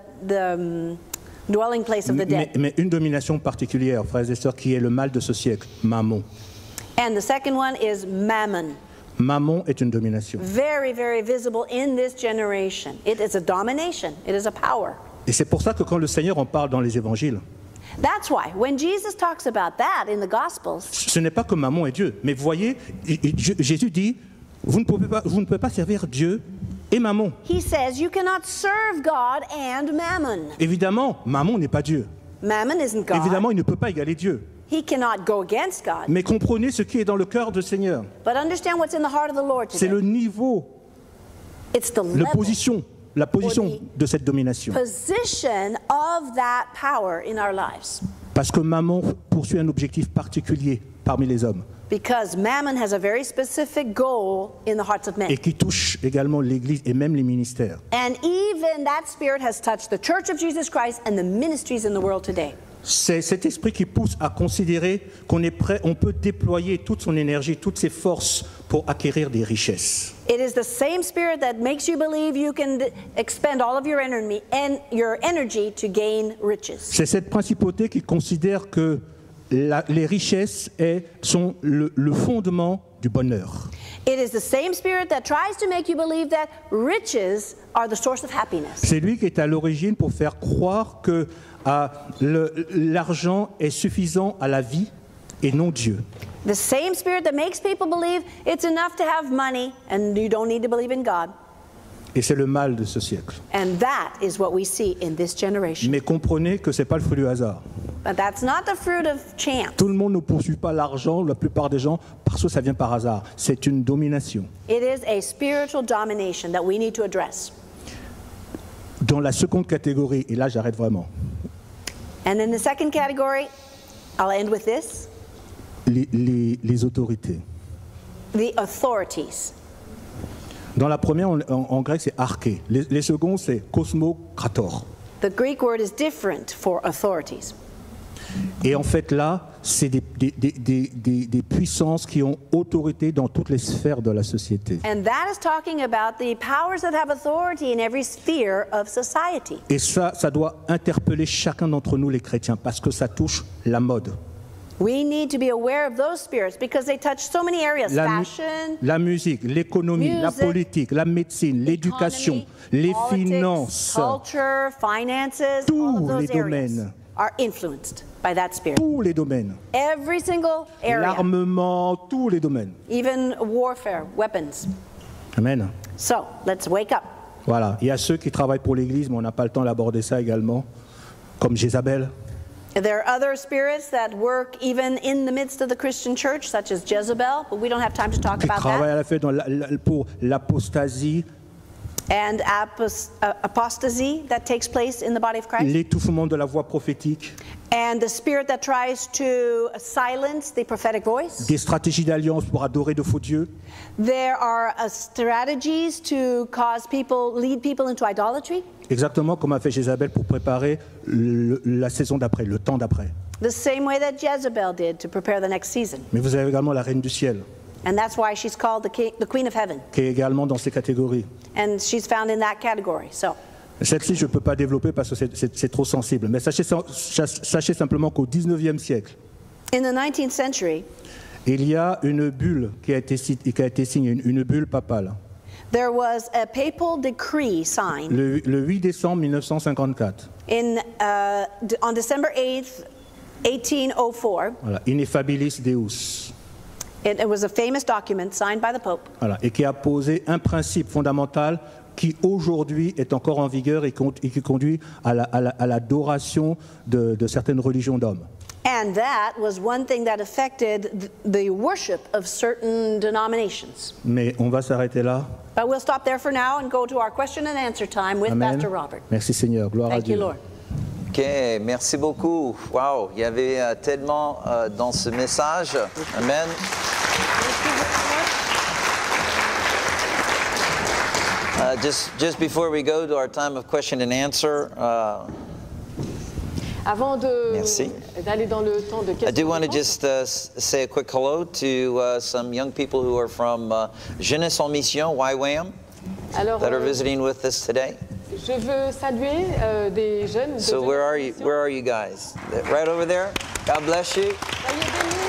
the dwelling place of the dead. Mais une domination particulière, frères et sœurs, qui est le mal de ce siècle, Mammon. And the second one is mammon. Mammon est une domination. Very, very visible in this generation. It is a domination. It is a power. Et c'est pour ça que quand le Seigneur en parle dans les évangiles, That's why when Jesus talks about that in the Gospels, ce n'est pas que Mammon est Dieu. Mais vous voyez, Jésus dit, vous ne pouvez pas servir Dieu et Mammon. he says you cannot serve God and mammon. Évidemment, Mammon n'est pas Dieu. Mammon isn't God. Évidemment, il ne peut pas égaler Dieu. He cannot go against God. Mais comprenez ce qui est dans le cœur du Seigneur. But understand what's in the heart of the Lord C'est today. le niveau, It's the la level, position de cette domination. position of that power in our lives. Parce que Mammon poursuit un objectif particulier parmi les hommes Because mammon has a very specific goal in the hearts of men. et qui touche également l'Église et même les ministères. And even that spirit has touched the Church of Jesus Christ and the ministries in the world today. C'est cet esprit qui pousse à considérer qu'on est prêt, on peut déployer toute son énergie, toutes ses forces pour acquérir des richesses. It is the same spirit that makes you believe you can expend all of your energy to gain riches. C'est cette principauté qui considère que les richesses sont le fondement du bonheur. It is the same spirit that tries to make you believe that riches are the source of happiness. C'est lui qui est à l'origine pour faire croire que l'argent est suffisant à la vie et non Dieu. The same spirit that makes people believe it's enough to have money and you don't need to believe in God. Et c'est le mal de ce siècle. And that is what we see in this generation. Mais comprenez que ce n'est pas le fruit du hasard. But that's not the fruit of chance. Tout le monde ne poursuit pas l'argent, la plupart des gens, parce que ça vient par hasard. C'est une domination. It is a spiritual domination that we need to address. Dans la seconde catégorie, et là j'arrête vraiment, And in the second category, I'll end with this, les autorités. the authorities. Dans la première, en grec, c'est arché. Les seconds, c'est kosmokrator. The Greek word is different for authorities. Et en fait, là, c'est des puissances qui ont autorité dans toutes les sphères de la société. And that is talking about the powers that have authority in every sphere of society. Et ça doit interpeller chacun d'entre nous, les chrétiens, parce que ça touche la mode. We need to be aware of those spirits because they touch so many areas. Fashion, La musique, l'économie, la music, politique, la médecine, l'éducation, les politics, finances, culture, finances, all tous of those les domaines. areas are influenced by that spirit. tous les domaines. Every single area, L'armement, tous les domaines. even warfare, weapons. Amen. So, let's wake up. Voilà. Il y a ceux qui travaillent pour l'Église, mais on n'a pas le temps d'aborder ça également, comme Jézabel. There are other spirits that work even in the midst of the Christian church, such as Jezebel, but we don't have time to talk Qui about travaillent that. à la fois pour l'apostasie, And apostasy that takes place in the body of Christ. l'étouffement de la voix prophétique, And the spirit that tries to silence the prophetic voice. des stratégies d'alliance pour adorer de faux dieux, There are strategies to lead people into idolatry. exactement comme a fait Jézabel pour préparer la saison d'après, le temps d'après. The same way that Jezebel did to prepare the next season. Mais vous avez également la reine du ciel, And that's why she's called the Queen of Heaven. qui est également dans ces catégories. And she's found in that category. So, Celle-ci, je ne peux pas développer parce que c'est trop sensible. Mais sachez simplement qu'au 19e siècle, in the 19th century, il y a une bulle qui a été signée, une bulle papale, there was a papal decree signed le 8 décembre 1954. on December 8th, 1804. Voilà, Ineffabilis Deus. It was a famous document signed by the Pope. Voilà, et qui a posé un principe fondamental qui aujourd'hui est encore en vigueur et qui conduit à l'adoration de certaines religions d'hommes. And that was one thing that affected the worship of certain denominations. Mais on va s'arrêter là. But we'll stop there for now and go to our question and answer time with Amen. Pastor Robert. Merci Seigneur, gloire à Thank you, Dieu. Lord. Ok, merci beaucoup. Wow, il y avait tellement dans ce message. Amen. Just before we go to our time of question and answer, Avant d'aller dans le temps de I do want to questions, just say a quick hello to some young people who are from Jeunesse en Mission, YWAM, alors that are visiting with us today. je veux saluer des jeunes. de So where are you? Jeunesse en Mission. Where are you guys? Right over there. God bless you. Soyez bénis.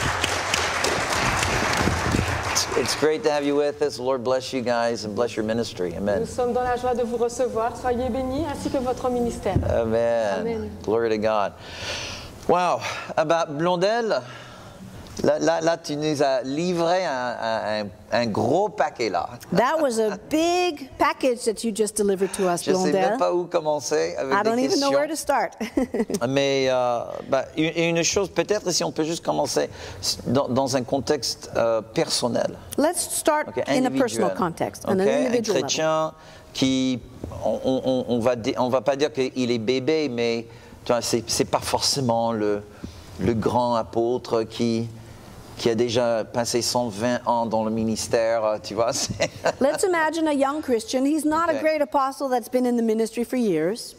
It's great to have you with us. The Lord bless you guys and bless your ministry. Amen. Nous sommes dans la joie de vous recevoir. Soyez bénis ainsi que votre ministère. Amen. Amen. Glory to God. Wow. About Blondel, là, tu nous as livré un gros paquet là. That was a big package that you just delivered to us, Je ne sais même Blondel. pas où commencer avec I don't des even know where to questions. start. Mais une chose, peut-être si on peut juste commencer dans un contexte personnel. Let's start Okay, in a personal individuel. context, on an Okay, un individual level. chrétien qui, on va pas dire qu'il est bébé, mais tu vois, c'est pas forcément le grand apôtre qui a déjà passé 120 ans dans le ministère, tu vois. Let's imagine a young Christian. He's not a Okay. great apostle that's been in the ministry for years.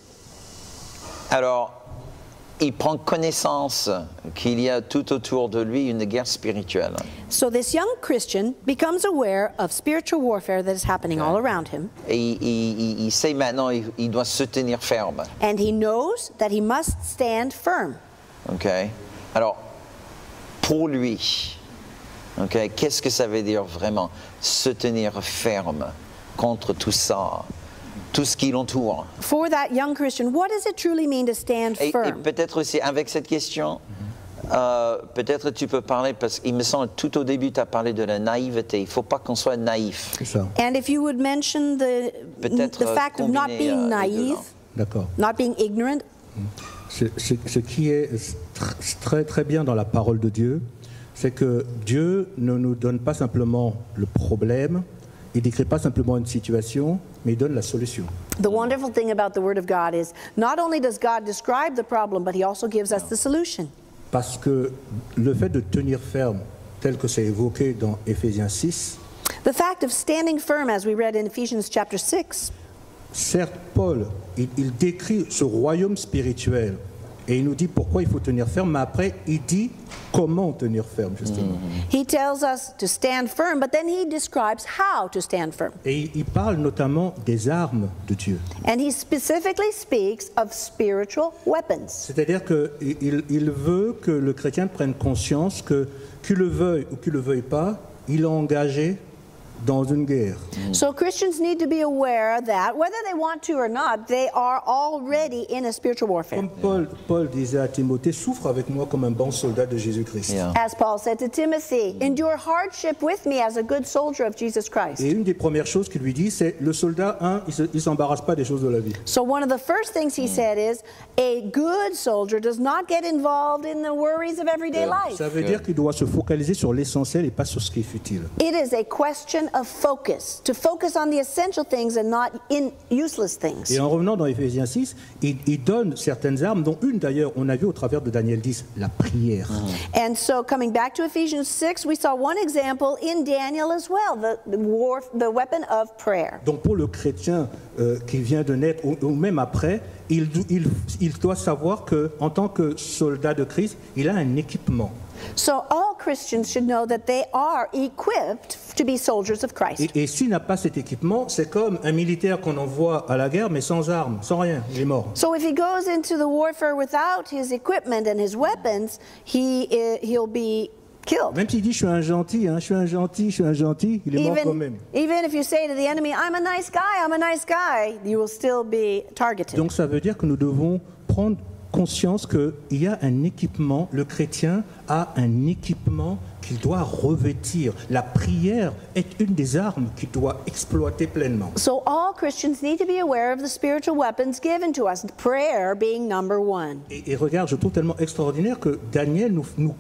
Alors, il prend connaissance qu'il y a tout autour de lui une guerre spirituelle. So this young Christian becomes aware of spiritual warfare that is happening all around him, Et il sait maintenant il doit se tenir ferme. and he knows that he must stand firm. OK? Alors, pour lui, OK, qu'est-ce que ça veut dire vraiment? Se tenir ferme contre tout ça, tout ce qui l'entoure. For that young Christian, what does it truly mean to stand Et firm? peut-être aussi, avec cette question, peut-être tu peux parler, parce qu'il me semble tout au début, tu as parlé de la naïveté. Il ne faut pas qu'on soit naïf. C'est ça. And if you would mention the Peut-être fact of not combiner, being les deux, naive, là. D'accord. not being ignorant, Ce qui est très très bien dans la parole de Dieu, c'est que Dieu ne nous donne pas simplement le problème, il ne décrit pas simplement une situation, mais il donne la solution. the wonderful thing about the Word of God is not only does God describe the problem, but He also gives us the solution. Parce que le fait de tenir ferme, tel que c'est évoqué dans Éphésiens 6, The fact of standing firm, as we read in Ephesians chapter 6, certes, Paul, il décrit ce royaume spirituel et il nous dit pourquoi il faut tenir ferme, mais après, il dit comment tenir ferme, justement. he tells us to stand firm, but then he describes how to stand firm. Et il parle notamment des armes de Dieu. And he specifically speaks of spiritual weapons. C'est-à-dire qu'il veut que le chrétien prenne conscience que, qu'il le veuille ou qu'il ne le veuille pas, il est engagé dans une guerre. So Christians need to be aware that whether they want to or not, they are already in a spiritual warfare. Comme Paul disait à Timothée, souffre avec moi comme un bon soldat de Jésus-Christ. Yeah. As Paul said to Timothy, endure hardship with me as a good soldier of Jesus Christ. Et une des premières choses qu'il lui dit, c'est le soldat, il ne s'embarrasse pas des choses de la vie. So one of the first things he said is, a good soldier does not get involved in the worries of everyday life. Ça veut dire qu'il doit se focaliser sur l'essentiel et pas sur ce qui est futile. It is a question of focus, to focus on the essential things and not in useless things. Et en revenant dans Éphésiens 6, il donne certaines armes, dont une d'ailleurs, on a vu au travers de Daniel 10, la prière. And so coming back to Ephesians 6, we saw one example in Daniel as well, the weapon of prayer. Donc pour le chrétien qui vient de naître, ou même après, il doit savoir qu'en tant que soldat de Christ, il a un équipement. So all Christians should know that they are equipped to be soldiers of Christ. Et s'il n'a pas cet équipement, c'est comme un militaire qu'on envoie à la guerre, mais sans armes, sans rien, il est mort. So if he goes into the warfare without his equipment and his weapons, he'll be killed. Même s'il dit je suis un gentil, je suis un gentil, il est mort quand même. Even if you say to the enemy, I'm a nice guy, you will still be targeted. Donc ça veut dire que nous devons prendre conscience qu'il y a un équipement, le chrétien a un équipement qu'il doit revêtir. La prière est une des armes qu'il doit exploiter pleinement. So all Christians need to be aware of the spiritual weapons given to us, prayer being number one. Et regarde, je trouve tellement extraordinaire que Daniel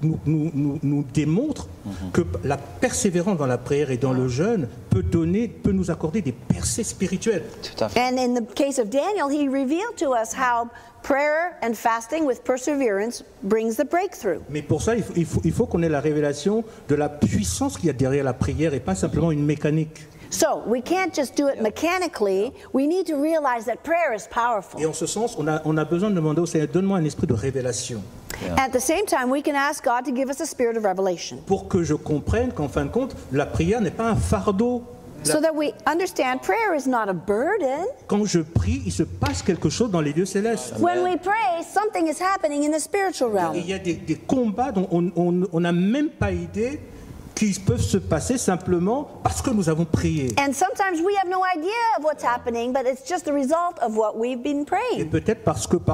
nous démontre que la persévérance dans la prière et dans le jeûne peut nous accorder des percées spirituelles. Tout à fait. And in the case of Daniel, he revealed to us how prayer and fasting with perseverance brings the breakthrough. Mais pour ça, il faut qu'on ait la révélation de la puissance qu'il y a derrière la prière et pas simplement une mécanique. So we can't just do it mechanically. We need to realize that prayer is powerful. Et en ce sens, on a besoin de demander au Seigneur, donne-moi un esprit de révélation. At the same time, we can ask God to give us a spirit of revelation, Pour que je comprenne qu'en fin de compte, la prière n'est pas un fardeau. so that we understand prayer is not a burden. Quand je prie, il se passe quelque chose dans les lieux célestes. When we pray, something is happening in the spiritual Et realm. il y a des combats dont on n'a même pas idée qui peuvent se passer simplement parce que nous avons prié. And sometimes we have no idea of what's happening, but it's just the result of what we've been Et praying. peut-être parce que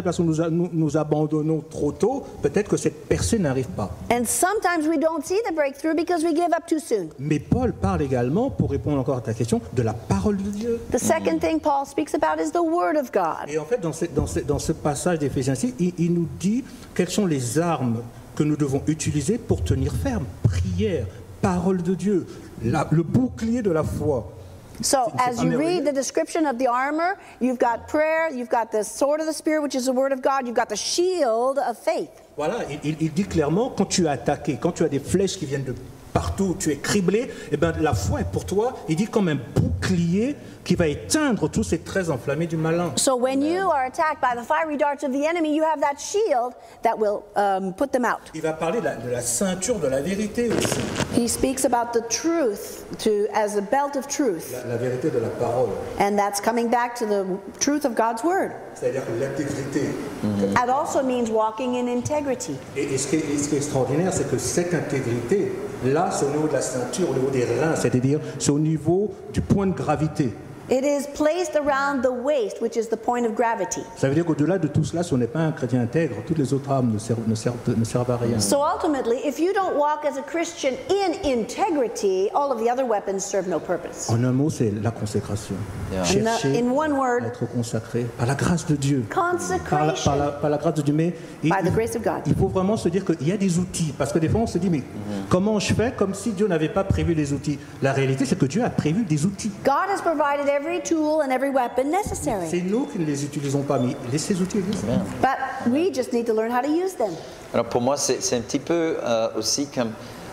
nous abandonnons trop tôt, peut-être que cette percée n'arrive pas. And sometimes we don't see the breakthrough because we give up too soon. Mais Paul parle également, pour répondre encore à ta question, de la parole de Dieu. The second thing Paul speaks about is the Word of God. Et en fait, dans ce passage d'Éphésiens 6, il nous dit quelles sont les armes que nous devons utiliser pour tenir ferme. Prière, parole de Dieu, le bouclier de la foi. So C'est as pas you merveilleux. read the description of the armor, you've got prayer, you've got the sword of the Spirit, which is the Word of God, you've got the shield of faith. Voilà, il dit clairement, quand tu es attaqué, quand tu as des flèches qui viennent de partout, tu es criblé, et ben la foi est pour toi, il dit comme un bouclier qui va éteindre tous ces traits enflammés du malin. So when you are attacked by the fiery darts of the enemy, you have that shield that will put them out. Il va parler de la ceinture de la vérité aussi, He speaks about the truth as a belt of truth, la vérité de la parole, and that's coming back to the truth of God's Word. c'est-à-dire l'intégrité. That also means walking in integrity. Et ce qui est extraordinaire, c'est que cette intégrité, là, c'est au niveau de la ceinture, au niveau des reins, c'est-à-dire c'est au niveau du point de gravité. It is placed around the waist, which is the point of gravity. Ça veut dire qu'au-delà de tout cela, si on n'est pas un chrétien intègre, toutes les autres armes ne servent à rien. So ultimately, if you don't walk as a Christian in integrity, all of the other weapons serve no purpose. En un mot, c'est la consécration. Chercher In one à word, être consacré par la grâce de Dieu. consecration Par la grâce de Dieu. Mais by the grace of God. il faut vraiment se dire qu'il y a des outils. Parce que des fois, on se dit, mais comment je fais comme si Dieu n'avait pas prévu les outils? La réalité, c'est que Dieu a prévu des outils. God has provided every tool and every weapon necessary, C'est nous qui ne les utilisons pas, mais ces outils existent. but we just need to learn how to use them. Alors pour moi, c'est un petit peu aussi comme...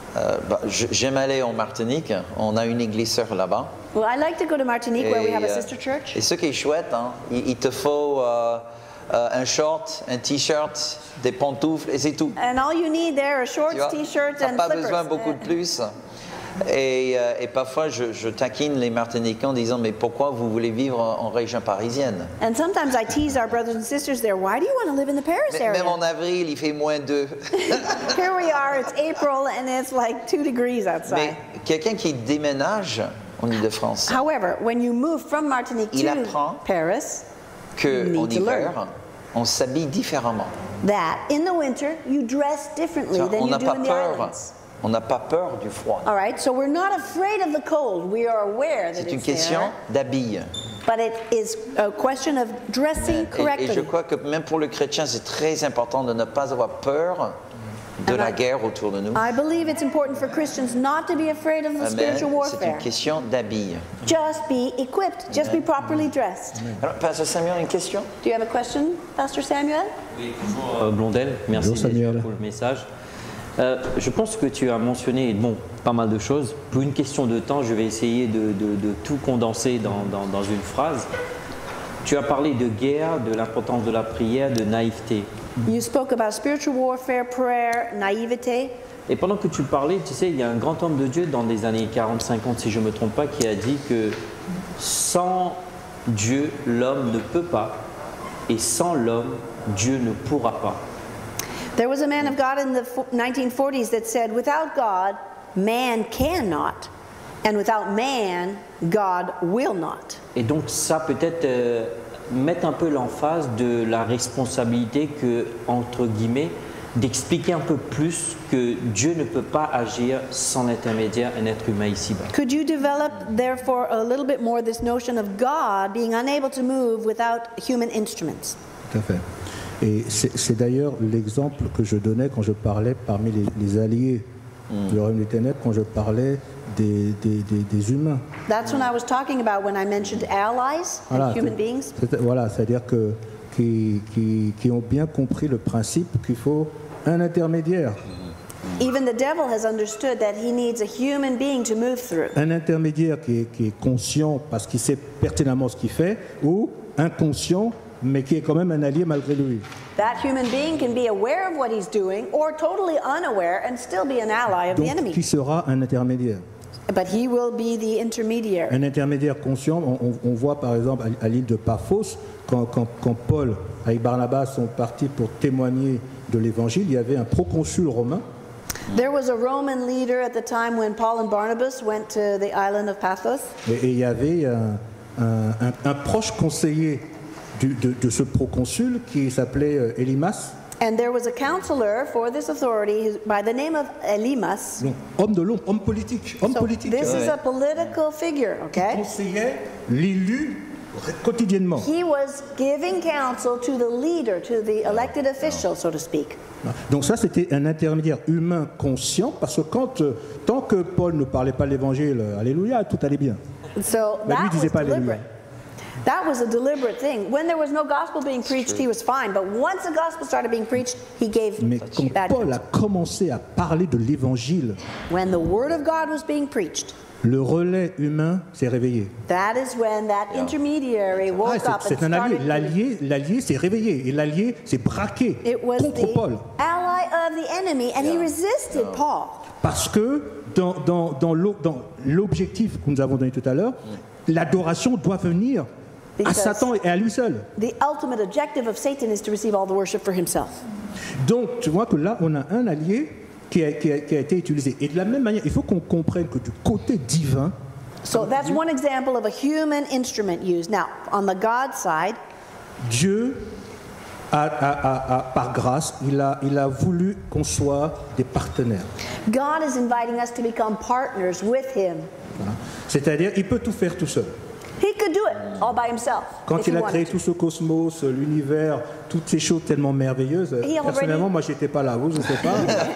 j'aime aller en Martinique, on a une église sœur là-bas. Well, I like to go to Martinique where we have a Et, sister church. et ce qui est chouette, hein, il te faut un short, un t-shirt, des pantoufles et c'est tout. And all you need there are Tu shorts, vois, t-shirts, t'as and pas slippers. besoin beaucoup de plus. Et parfois, je taquine les Martiniquais en disant, mais pourquoi vous voulez vivre en région parisienne? And sometimes I tease our brothers and sisters there, why do you want to live in the Paris area? Même en avril, il fait -2. Here we are, it's April, and it's like 2 degrees outside. Mais quelqu'un qui déménage en Ile-de-France, However, when you move from Martinique Il to apprend Paris, qu'en need to hiver, learn. on s'habille différemment. that in the winter you dress differently than On you n'a do pas in the peur. islands. On n'a pas peur du froid. All right, so we're not afraid of the cold. We are aware that C'est une it's question there, d'habille. but it is a question of dressing Et je correctly. crois que même pour le chrétien, c'est très important de ne pas avoir peur de la guerre autour de nous. I believe it's important for Christians not to be afraid of the Amen. spiritual C'est warfare. une question d'habille. Just be equipped. Just be properly dressed. Alors, Pasteur Samuel, une question? Do you have a question, Pastor Samuel? Oui, bonjour Blondel, merci Bonjour, déjà Samuel. pour le message. Je pense que tu as mentionné pas mal de choses. Pour une question de temps, je vais essayer de tout condenser dans une phrase. Tu as parlé de guerre, de l'importance de la prière, de naïveté. You spoke about spiritual warfare, prayer, naivete. Et pendant que tu parlais, tu sais, il y a un grand homme de Dieu dans les années 40-50, si je ne me trompe pas, qui a dit que sans Dieu, l'homme ne peut pas, et sans l'homme, Dieu ne pourra pas. There was a man of God in the 1940s that said, without God, man cannot, and without man, God will not. Et donc ça peut-être mettre un peu l'emphase de la responsabilité que, entre guillemets, d'expliquer un peu plus que Dieu ne peut pas agir sans l'intermédiaire un être humain ici-bas. Could you develop, therefore, a little bit more this notion of God being unable to move without human instruments? Tout à fait. Et c'est d'ailleurs l'exemple que je donnais quand je parlais parmi les alliés du royaume des ténèbres, quand je parlais des humains. That's when I was talking about when I mentioned allies and human beings. Voilà, c'est-à-dire qui ont bien compris le principe qu'il faut un intermédiaire. Even the devil has understood that he needs a human being to move through. Un intermédiaire qui est conscient parce qu'il sait pertinemment ce qu'il fait, ou inconscient mais qui est quand même un allié malgré lui. That human being can be aware of what he's doing or totally unaware and still be an ally of the Donc, enemy. qui sera un intermédiaire? But he will be the intermediary. Un intermédiaire conscient, on voit par exemple à l'île de Paphos, quand Paul avec Barnabas sont partis pour témoigner de l'évangile, il y avait un proconsul romain. There was a Roman leader at the time when Paul and Barnabas went to the island of Paphos. Et il y avait un proche conseiller de ce proconsul qui s'appelait Élymas. And there was a counselor for this authority by the name of Elymas. Donc, homme de l'ombre, homme politique. Homme So politique. this is a political figure, Qui okay? conseillait l'élu quotidiennement. He was giving counsel to the leader, to the elected official, so to speak. Donc ça, c'était un intermédiaire humain conscient, parce que tant que Paul ne parlait pas l'évangile, alléluia, tout allait bien. So Mais lui, il that disait was pas alléluia. deliberate. That was a deliberate thing. When there was no gospel being preached, he was fine. But once the gospel started being preached, he gave Mais quand bad Paul a counsel. commencé à parler de l'évangile, When the word of God was being preached, le relais humain s'est réveillé. that is when that intermediary Ah, woke up c'est and un allié. started. L'allié s'est réveillé et l'allié s'est braqué It was contre Paul. the ally of the enemy, and he resisted Paul. Parce que dans l'objectif que nous avons donné tout à l'heure, l'adoration doit venir à Because- Satan et à lui seul. The ultimate objective of Satan is to receive all the worship for himself. Donc, tu vois que là, on a un allié qui a été utilisé. Et de la même manière, il faut qu'on comprenne que du côté divin, So that's one example of a human instrument used. Now, on the God side, Dieu, par grâce, il a voulu qu'on soit des partenaires. God is inviting us to become partners with him. Voilà. C'est-à-dire, il peut tout faire tout seul. He could do it all by himself. Quand if il he a créé wanted tout ce cosmos, l'univers, toutes ces choses tellement merveilleuses, already- personnellement, moi, j'étais pas là, vous, je sais pas.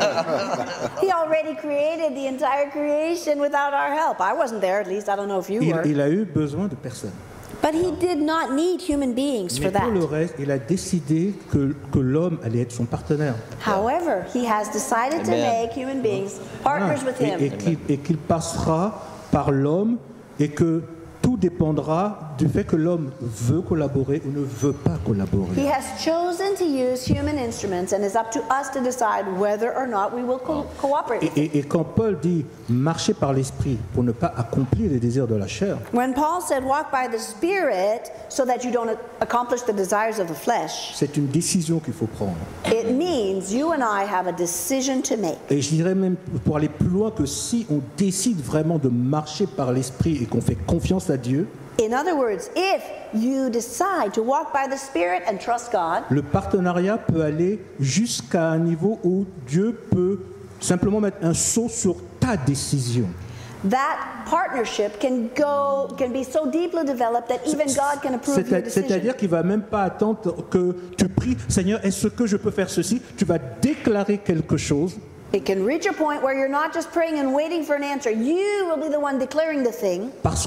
to. He already created the entire creation without our help. I wasn't there, at least. I don't know if you were. Il a eu besoin de personne. But he did not need human beings Mais for pour le that. reste, il a décidé que l'homme allait être son partenaire. However, he has decided to Amen. make human beings partners with Voilà. him. Et qu'il passera par l'homme et que tout dépendra du fait que l'homme veut collaborer ou ne veut pas He collaborer. has chosen to use human instruments, and it's up to us to decide whether or not we will cooperate with him. Et quand Paul dit marcher par l'esprit pour ne pas accomplir les désirs de la chair, When Paul said, walk by the Spirit so that you don't accomplish the desires of the flesh, c'est une décision qu'il faut prendre. it means you and I have a decision to make. Et je dirais même pour aller plus loin que si on décide vraiment de marcher par l'esprit et qu'on fait confiance à Dieu, In other words, if you decide to walk by the Spirit and trust God, le partenariat peut aller jusqu'à un niveau où Dieu peut simplement mettre un sceau sur ta décision. that partnership can be so deeply developed that even God can approve your decision. C'est-à-dire qu'il ne va même pas attendre que tu pries, Seigneur, est-ce que je peux faire ceci? Tu vas déclarer quelque chose. It can reach a point where you're not just praying and waiting for an answer. You will be the one declaring the thing. Parce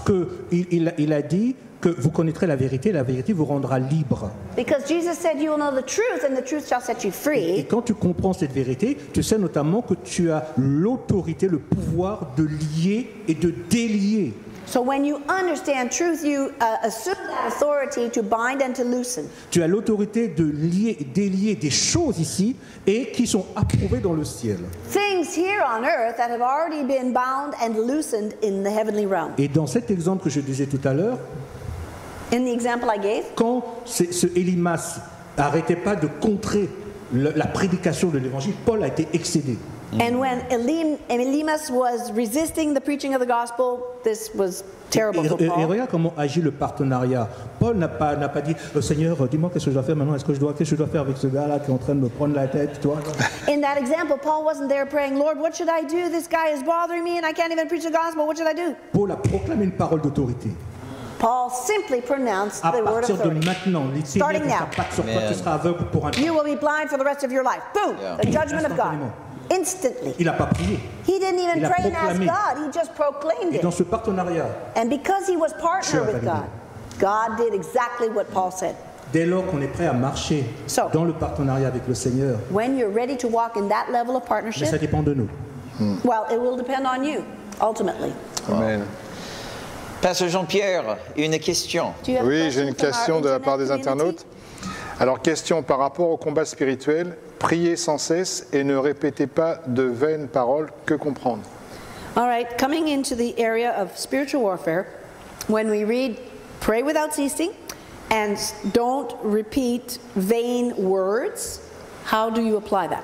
qu'il a dit que vous connaîtrez la vérité vous rendra libre. Because Jesus said you will know the truth and the truth shall set you Et free. quand tu comprends cette vérité, tu sais notamment que tu as l'autorité, le pouvoir de lier et de délier. So when you understand truth, you assume that authority to bind and to loosen. Tu as l'autorité de lier et délier des choses ici et qui sont approuvées dans le ciel. Things here on earth that have already been bound and loosened in the heavenly realm. Et dans cet exemple que je disais tout à l'heure, In the example I gave, quand ce Élymas n'arrêtait pas de contrer la prédication de l'évangile, Paul a été excédé. And when Elymas was resisting the preaching of the gospel, this was terrible for Et Paul. regarde comment agit le partenariat. Paul n'a pas dit Seigneur, dis-moi qu'est-ce que je dois faire maintenant. Qu'est-ce que je dois faire avec ce gars-là qui est en train de me prendre la tête, toi? In that example, Paul wasn't there praying, Lord, what should I do? This guy is bothering me and I can't even preach the gospel. What should I do? Paul a proclamé une parole d'autorité. Paul simply pronounced À the word of partir de authority. maintenant, les ténèbres Starting ne now. seront pas sur toi, tu seras aveugle pour un temps. You will be blind for the rest of your life. Boom! Yeah. The judgment of God. Instantanément. Instantly. Il n'a pas prié. He didn't even Il a pray and ask proclamé. God. He just proclaimed Et it. dans ce partenariat, And because he was partner Dieu a with validé. God, God did exactly what Paul said. dès lors qu'on est prêt à marcher So. dans le partenariat avec le Seigneur, When you're ready to walk in that level of mais ça partnership, dépend de nous. well, it will depend on you, ultimately. Amen. Pasteur Jean-Pierre, une question. Do you have a Oui, j'ai une from our question de la internet part des community? internautes. Alors, question par rapport au combat spirituel, priez sans cesse et ne répétez pas de vaines paroles, que comprendre? All right, coming into the area of spiritual warfare, when we read, pray without ceasing, and don't repeat vain words, how do you apply that?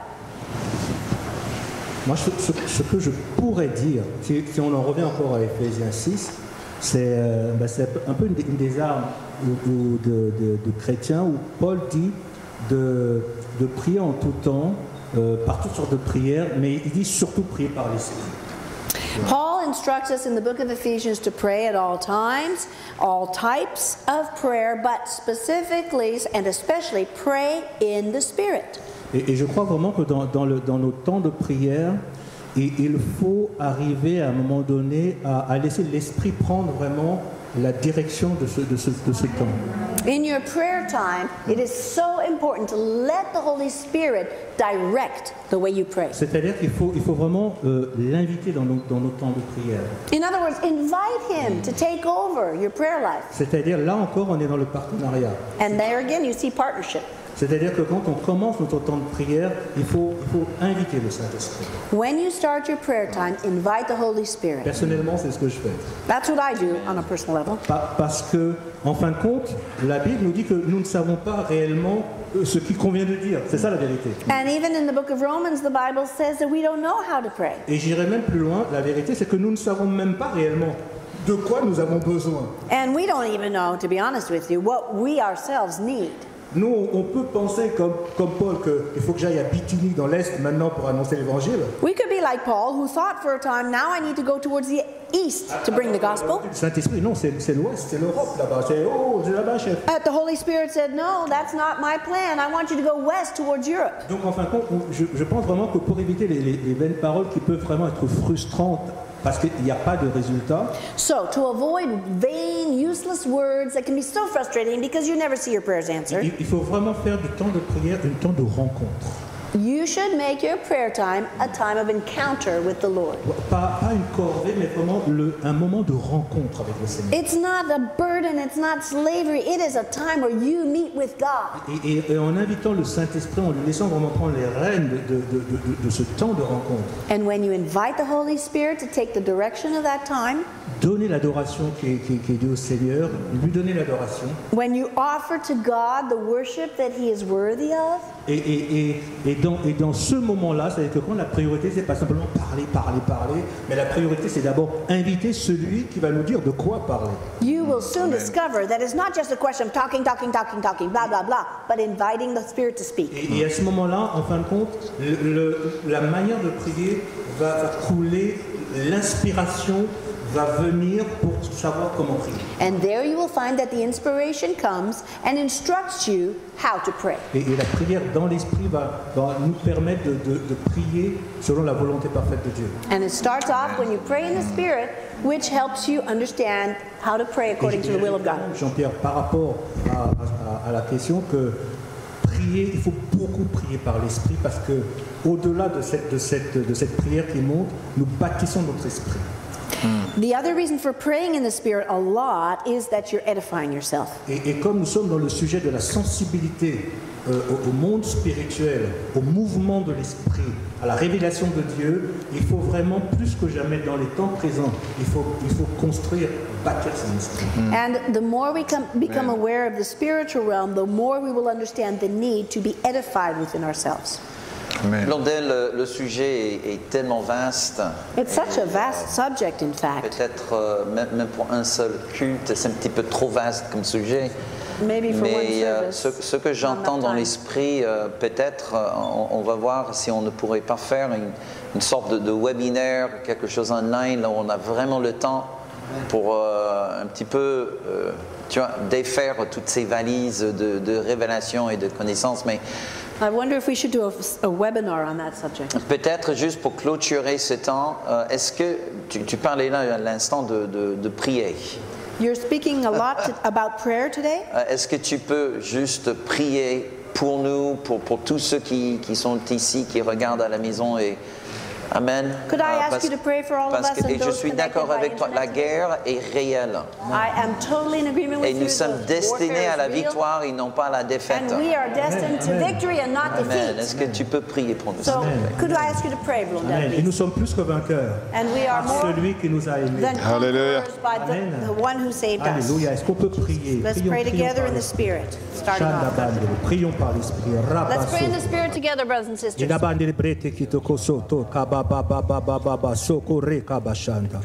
Moi, ce que je pourrais dire, si on en revient encore à Éphésiens 6, c'est un peu une des armes de chrétiens où Paul dit de prier en tout temps, par toutes sortes de prières, mais il dit surtout prier par l'Esprit. Paul instructs us in the book of Ephesians to pray at all times, all types of prayer, but specifically and especially pray in the Spirit. Et je crois vraiment que dans nos temps de prière, il faut arriver à un moment donné à laisser l'Esprit prendre vraiment la direction de ce temps. In your prayer time, it is so important to let the Holy Spirit direct the way you pray. C'est-à-dire qu'il faut vraiment l'inviter dans nos temps de prière. In other words, invite Him to take over your prayer life. C'est-à-dire, là encore, on est dans le partenariat. And there again, you see partnership. C'est-à-dire que quand on commence notre temps de prière, il faut inviter le Saint-Esprit. When you start your prayer time, invite the Holy Spirit. Personnellement, c'est ce que je fais. That's what I do on a personal level. Parce que, en fin de compte, la Bible nous dit que nous ne savons pas réellement ce qu'il convient de dire. C'est ça la vérité. And even in the book of Romans, the Bible says that we don't know how to pray. Et j'irai même plus loin, la vérité, c'est que nous ne savons même pas réellement de quoi nous avons besoin. And we don't even know, to be honest with you, what we ourselves need. Nous, on peut penser comme Paul qu'il faut que j'aille à Bithynie dans l'Est maintenant pour annoncer l'Évangile. We could be like Paul, who thought for a time, now I need to go towards the east to bring the gospel. Le Saint-Esprit, non, c'est l'Ouest, c'est l'Europe là-bas. C'est là-bas, chef. But the Holy Spirit said, no, that's not my plan. I want you to go west towards Europe. Donc en fin de compte, je pense vraiment que pour éviter les vaines paroles qui peuvent vraiment être frustrantes parce qu'il n'y a pas de résultat, So, to avoid vain, useless words that can be so frustrating because you never see your prayers answered, il faut vraiment faire du temps de prière un temps de rencontre. you should make your prayer time a time of encounter with the Lord. Pas une corvée, mais vraiment un moment de rencontre avec le Seigneur. It's not a burden, it's not slavery, it is a time where you meet with God. Et en invitant le Saint-Esprit, en lui laissant vraiment prendre les rênes de ce temps de rencontre. And when you invite the Holy Spirit to take the direction of that time, Donner l'adoration qui est due au Seigneur, lui donner l'adoration. when you offer to God the worship that He is worthy of, Et dans ce moment-là, c'est-à-dire que quand la priorité, c'est pas simplement parler, mais la priorité, c'est d'abord inviter celui qui va nous dire de quoi parler. you will soon discover that it's not just a question of talking, blah, blah, blah, but inviting the Spirit to speak. Et à ce moment-là, en fin de compte, la manière de prier va couler, l'inspiration va venir pour savoir comment prier. And there you will find that the inspiration comes and instructs you how to pray. Et la prière dans l'esprit va nous permettre de prier selon la volonté parfaite de Dieu. And it starts off when you pray in the Spirit, which helps you understand how to pray according to the will of God. Jean-Pierre, par rapport à la question que prier, il faut beaucoup prier par l'esprit parce que au-delà de cette prière qui monte, nous bâtissons notre esprit. The other reason for praying in the Spirit a lot is that you're edifying yourself. Et comme nous sommes dans le sujet de la sensibilité au monde spirituel, au mouvement de l'esprit, à la révélation de Dieu, il faut vraiment plus que jamais dans les temps présents, il faut construire, bâtir son esprit. And the more we become aware of the spiritual realm, the more we will understand the need to be edified within ourselves. Blondel, le sujet est tellement vaste. It's such a vast subject, in fact. Peut-être même pour un seul culte, c'est un petit peu trop vaste comme sujet. Maybe for one Mais service. ce que j'entends dans time. l'esprit, peut-être, on va voir si on ne pourrait pas faire une sorte de webinaire, quelque chose online, là où on a vraiment le temps pour un petit peu, tu vois, défaire toutes ces valises de révélations et de connaissances. Mais I wonder if we should do a webinar on that subject. peut-être juste pour clôturer ce temps, est-ce que tu parlais là à l'instant de prier? You're speaking a lot about prayer today. Est-ce que tu peux juste prier pour nous, pour tous ceux qui sont ici, qui regardent à la maison et Amen. Could I ask you to pray for all of us and Et je those suis connected d'accord by avec toi, la internet? guerre est réelle. I am totally in agreement with Et you. nous sommes The destinés warfare à la is real, victoire et non pas à la défaite. and we are destined to victory and not Amen. defeat. Est-ce que tu peux prier pour nous? So, could I ask you to pray, Blondel, Amen. Et please? nous sommes plus que vainqueurs And we are par more celui qui nous a aimés. than Hallelujah. conquerors by Amen. the one who saved us. Alléluia. Est-ce qu'on peut prier? Let's Prions, pray prions together par in the l'esprit. Spirit, starting off. Shandabandele. Prions par l'esprit. Let's pray in the Rabaso. Spirit together, brothers and sisters. Inabandele brete kitoko soto kababababababa sokore kabashanda.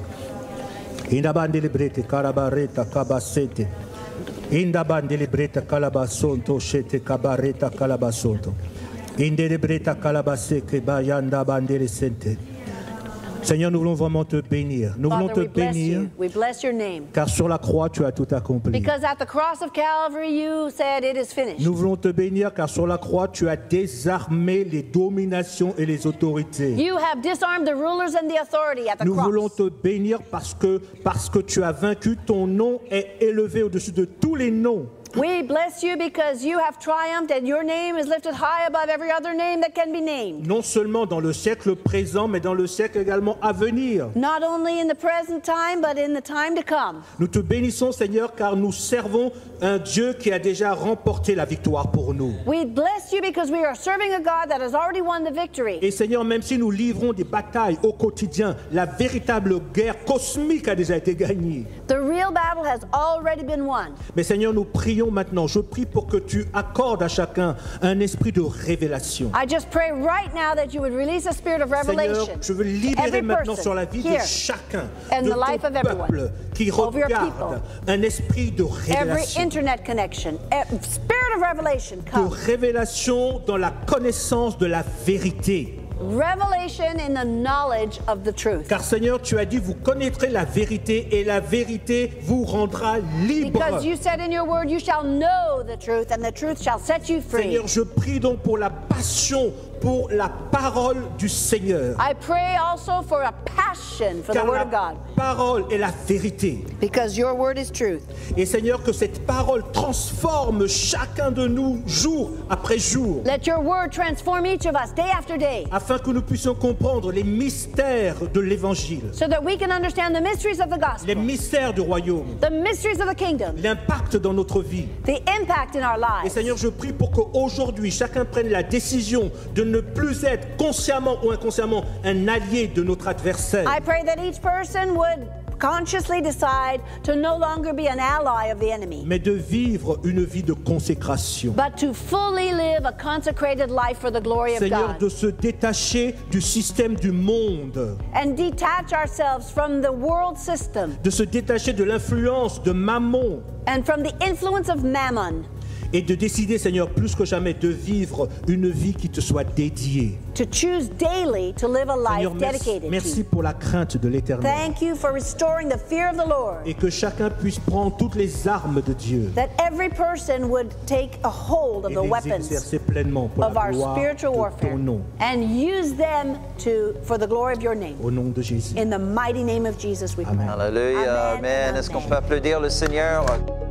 Inabandele brete karabareta kabasete. Indabandele brete kalabasonto shete kabareta kalabasonto. Indele breta kalabaseke bayanda bandele sente. Seigneur, nous voulons vraiment te bénir. Nous voulons Father, te we bless bénir you. We bless your name. car sur la croix tu as tout accompli. Because at the cross of Calvary, you said it is finished. Nous voulons te bénir car sur la croix tu as désarmé les dominations et les autorités. You have disarmed the rulers and the authority at the Nous voulons cross. te bénir parce que tu as vaincu, ton nom est élevé au-dessus de tous les noms. We bless you because you have triumphed and your name is lifted high above every other name that can be named. Non seulement dans le siècle présent, mais dans le siècle également à venir. Not only in the present time, but in the time to come. Nous te bénissons, Seigneur, car nous servons un Dieu qui a déjà remporté la victoire pour nous. We bless you because we are serving a God that has already won the victory. Et Seigneur, même si nous livrons des batailles au quotidien, la véritable guerre cosmique a déjà été gagnée. The real battle has already been won. Mais Seigneur, nous prions maintenant. Je prie pour que tu accordes à chacun un esprit de révélation. I just pray right now that you would release a spirit of Seigneur, revelation. je veux libérer Every maintenant person sur la vie de here chacun, and de the life ton of everyone, peuple qui of your regarde people. un esprit de Every révélation. internet connection, spirit of revelation De come. révélation dans la connaissance de la vérité. Revelation in the knowledge of the truth. Car Seigneur, tu as dit, vous connaîtrez la vérité et la vérité vous rendra libre. Because you said in your word, you shall know the truth, and the truth shall set you free. Seigneur, je prie donc pour la passion, pour la parole du Seigneur. I pray also for a passion for the Car word la of God. parole est la vérité. Because your word is truth. Et Seigneur, que cette parole transforme chacun de nous jour après jour, Let your word transform each of us day after day, afin que nous puissions comprendre les mystères de l'Évangile, so that we can understand the mysteries of the les gospel, mystères du royaume, the mysteries of the kingdom, l'impact dans notre vie. the impact in our Et lives. Seigneur, je prie pour qu'aujourd'hui, chacun prenne la décision de ne plus être consciemment ou inconsciemment un allié de notre adversaire, I pray that each person would consciously decide to no longer be an ally of the enemy, mais de vivre une vie de consécration. but to fully live a consecrated life for the glory of Seigneur, de God, se détacher du système du monde, and detach ourselves from the world system de se détacher de l'influence de Mammon, and from the influence of mammon, et de décider, Seigneur, plus que jamais, de vivre une vie qui te soit dédiée. to choose daily to live a life Seigneur, dedicated merci to. pour la crainte de l'Éternel. Thank you for restoring the fear of the Lord, Et que chacun puisse prendre toutes les armes de Dieu that every person would take a hold of et the les weapons exercer pleinement pour of la our gloire spiritual de warfare ton nom. and use them for the glory of your name. Au nom de Jésus. In the mighty name of Jesus we pray. Amen. Alléluia, Amen. amen. Est-ce qu'on peut applaudir le Seigneur?